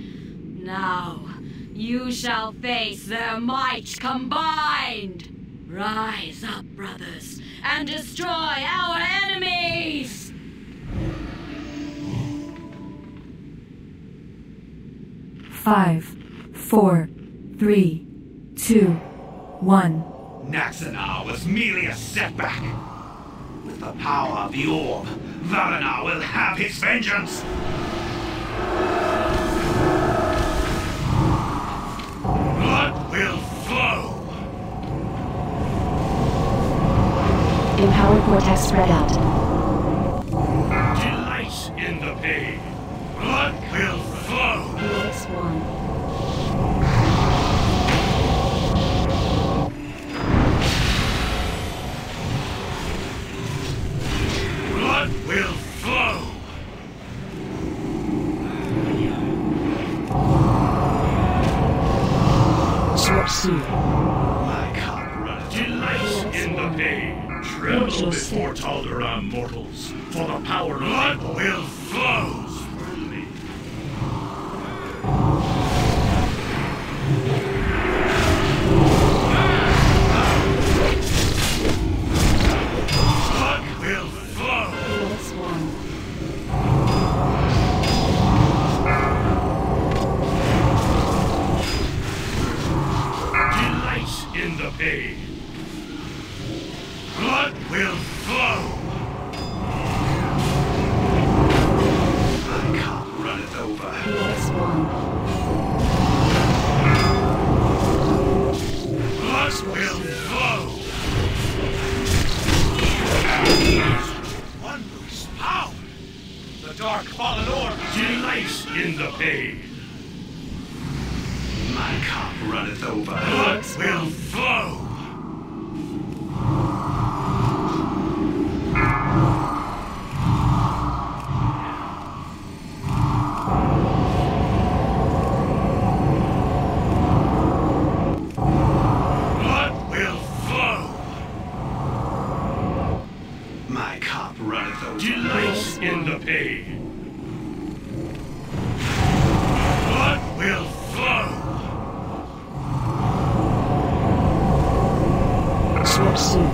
Now, you shall face their might combined. Rise up, brothers, and destroy our enemies! Five, 4, 3, 2, 1. Naxanar was merely a setback. With the power of the orb, Valanar will have his vengeance! Blood will flow! Empowered cortex spread out. Delight in the pain. Blood will flow! Helix 1. Blood will flow! Source C. I can't run. Delight in the pain. Tremble before Tal'Daram mortals, for the power of blood will flow through me. page. Blood will flow. My cup runneth over. Next one. Blood will flow. Wondrous power. The dark fallen order delights in the pain. My cup runneth over. Blood will flow. Delights in the pain. Blood will flow. Switch suit.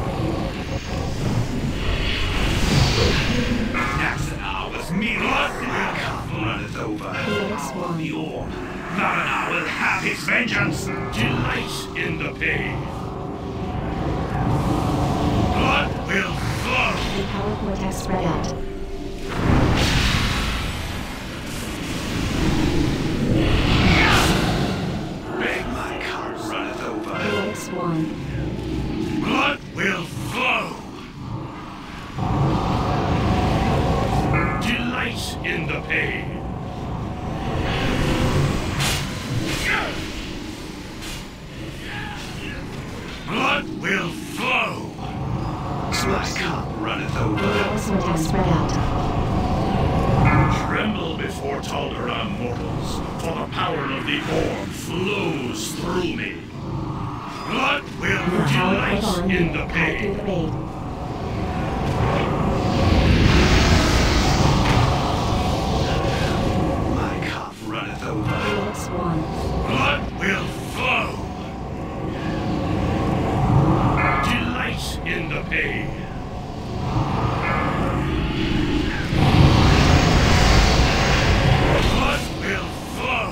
Naxana was me. Blood will runneth over. Next one. The orb. Narana will have his vengeance. Delights in the pain. Blood will flow. The power vortex spread out. My cup runneth over. Next one. Blood will flow. Delights in the pain. Blood will flow. My cup runneth The over. power vortex spread out. Tremble before Tal'Daram mortals, for the power of the orb flows through me. Blood will The power delight on. in the Out through pain. the raid. My cup runneth over. Next one. Blood will flow. Delight in the pain. Blood will flow.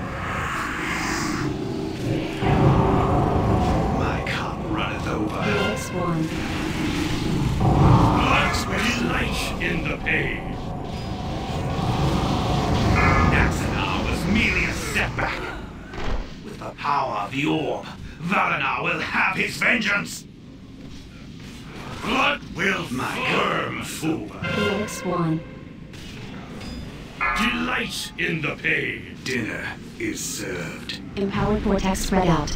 My cup runneth over. Next one. Blood will delight in the pain. Naxana was merely a setback. With the power of the orb, Valinor will have his vengeance. Blood will worm fool. Next one. Delight in the pain. Dinner is served. Empowered vortex spread out.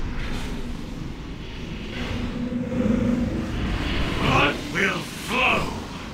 Blood will flow.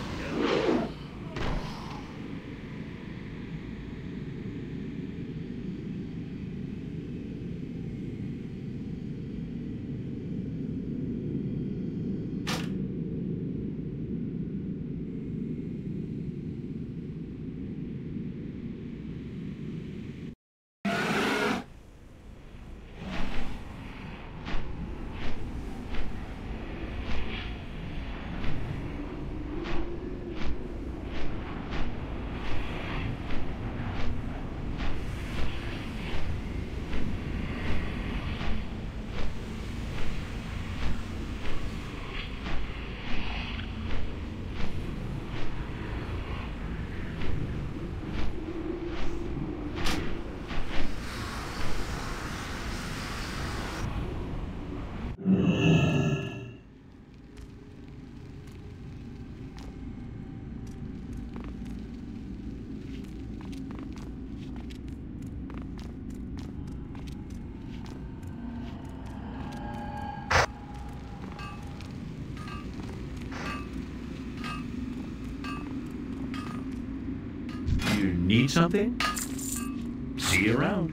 You need something? See you around.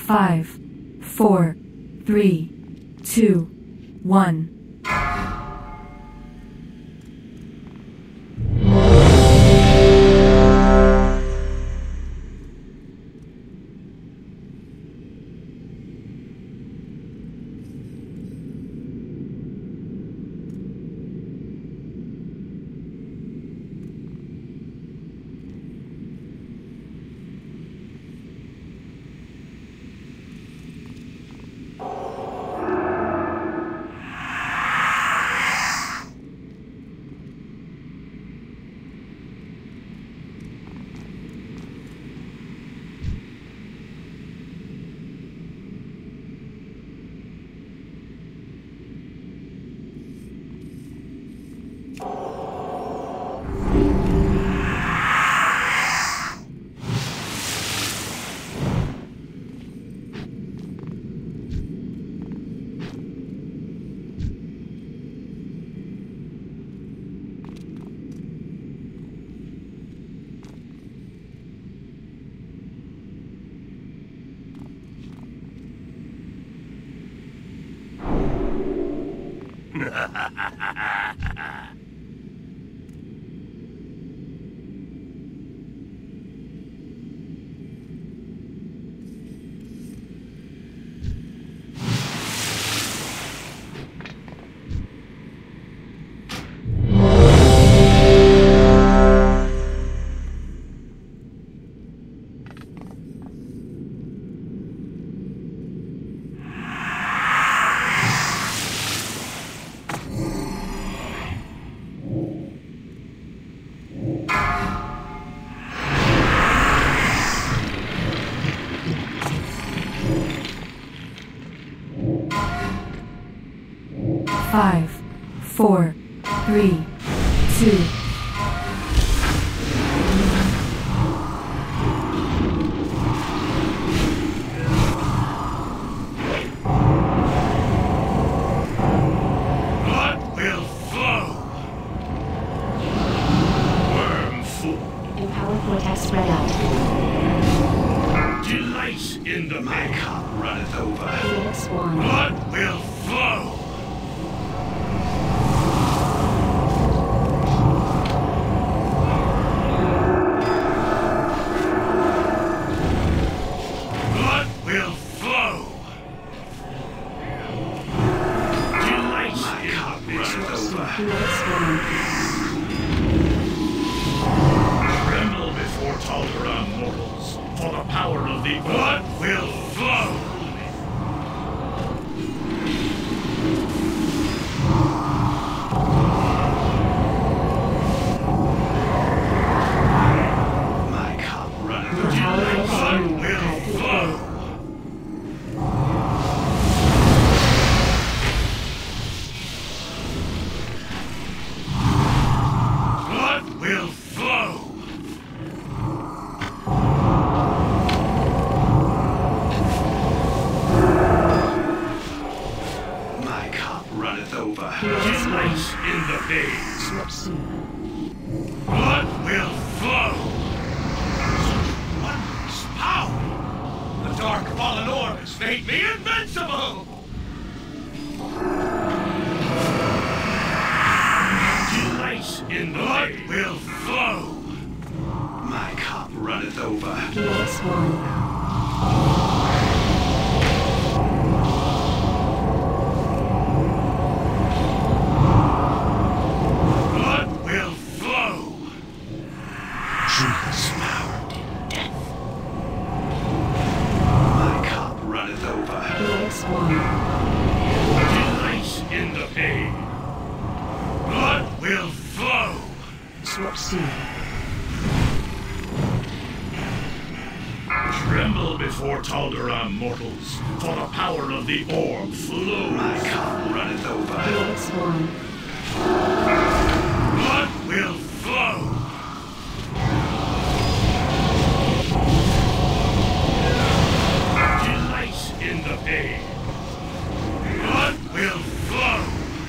5, 4, 3, 2, 1. Five, 4, 3, 2. Blood will flow. Worm food. Empower cortex spread out. Delight in the my cup runneth over. Phoenix 1. Blood will flow. Blood will flow. Delight my cup runneth over. Phoenix 1. Tremble before Tal'Daram mortals, for the power of the blood will flow. My cup runneth over. Power Blood will will flow. Blood will flow. My cup runneth over. Delight in the veins. Switch soon. Blood will flow. Wondrous power. The dark fallen orb has made me invincible. Delight in the blood will flow. My cup runneth over. Phoenix 1. Blood will flow. Truth is powered in death. My cup runneth over. Phoenix 1. Delight in the pain. Blood will flow. Switch soon. Tremble before Tal'Daram mortals, for the power of the orb flows. My cup runneth over. Phoenix 1. Blood will flow. Delight in the pain. Blood will flow.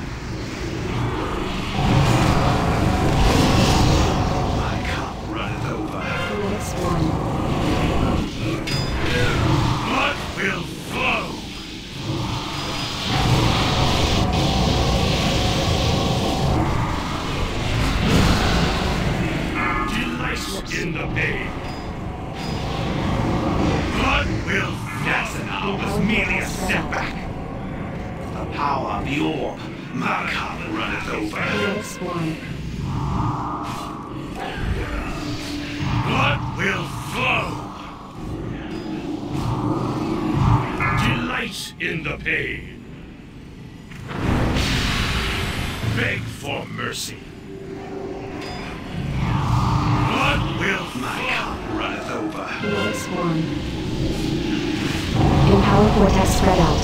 My cup runneth over. Phoenix 1. Blood will will Naxana was merely a setback. The power of the orb, my cup runneth over. Blood will flow. Delight in the pain. Beg for mercy. Blood will my cup runneth over. Empower vortex spread out.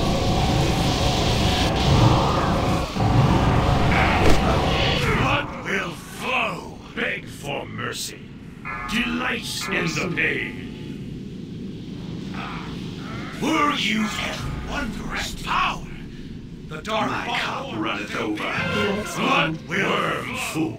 Blood will flow. Beg for mercy. Delight in the pain. Were you have wondrous power? The dark my cup runneth over. Blood will worm food.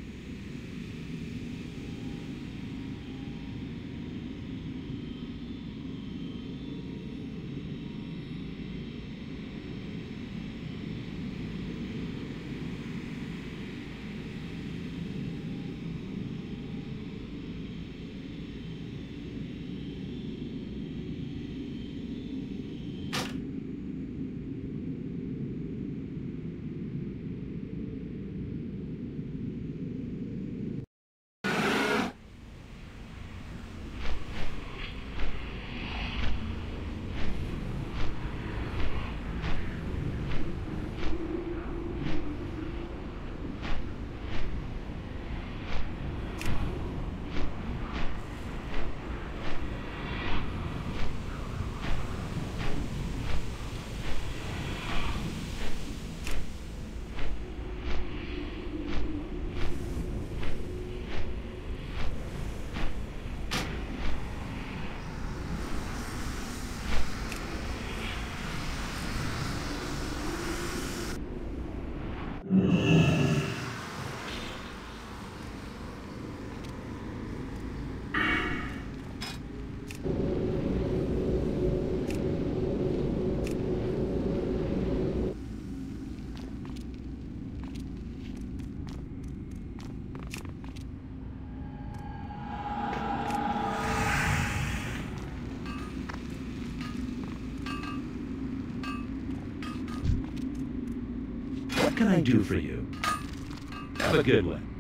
What can I do for you? Have a good one.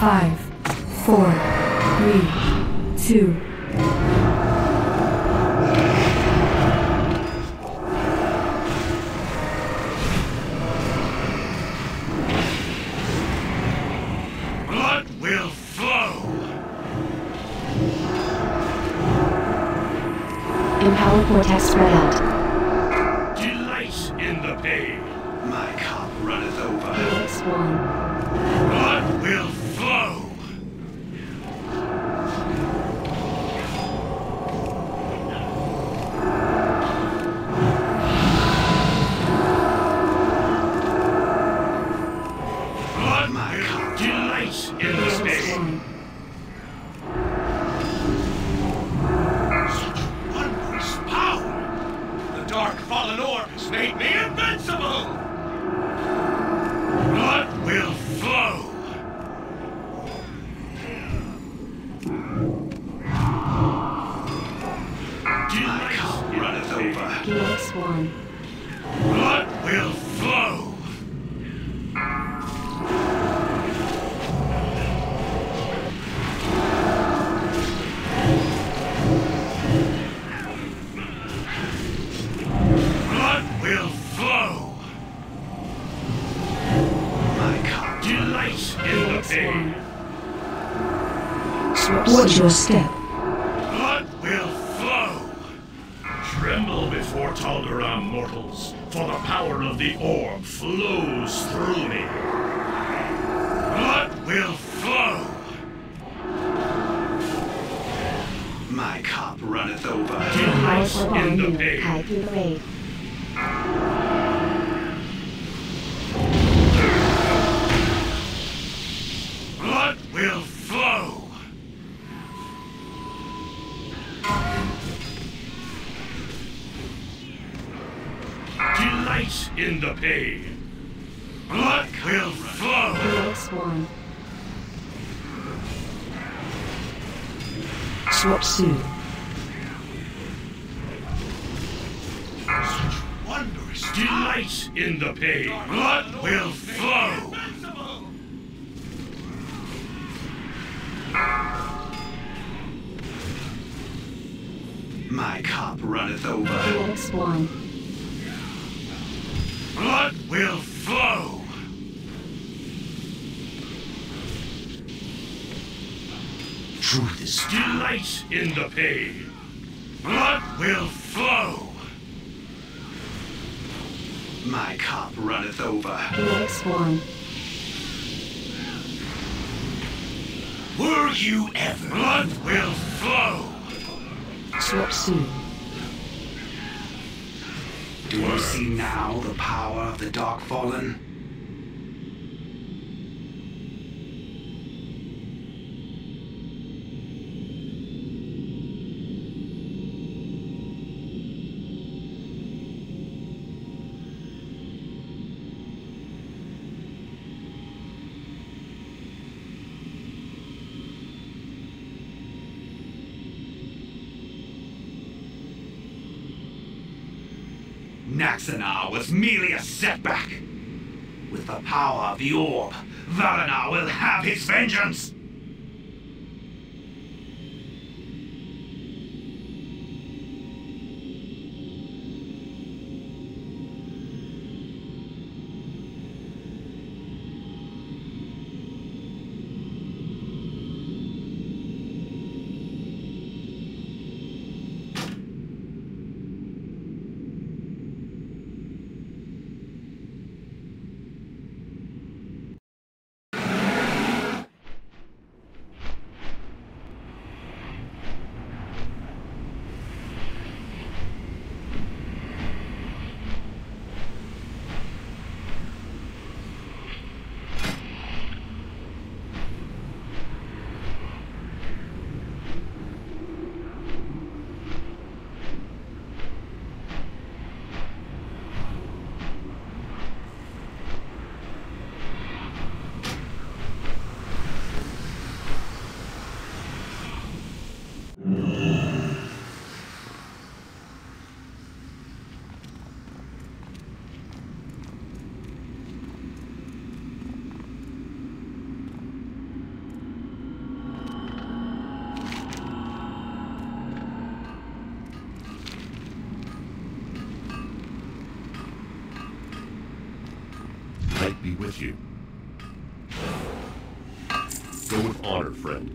5, 4, 3, 2. Blood will flow. Empower cortex spread out. Delight in the pain. My cup runneth over. Helix 1. Blood will flow. Blood my cup. Delight in the Helix pain. 1. Such wondrous power! The dark fallen orb has made me invincible! Blood will flow! My cup runneth over. Helix 1. Blood will flow! Blood will flow! My cup delights in the Helix pain. 1. Watch your step. Blood will flow! Tremble before Tal'Daram mortals, for the power of the orb flows through me. Blood will flow! My cup runneth over. Delight in the pain. 海军 raid. Blood will flow! Delight in the pain. Blood will flow! Helix 1. Swap soon. Such wondrous delight in the pain. Blood will flow! My cup runneth over. Helix 1. Blood will flow! Truth is delight in the pain. Blood will flow! My cup runneth over. Helix 1. Were you ever? Blood will flow! Swap soon. Do you see now the power of the Dark Fallen? Naxanar was merely a setback. With the power of the orb, Valanar will have his vengeance! with you. Go with honor, friend.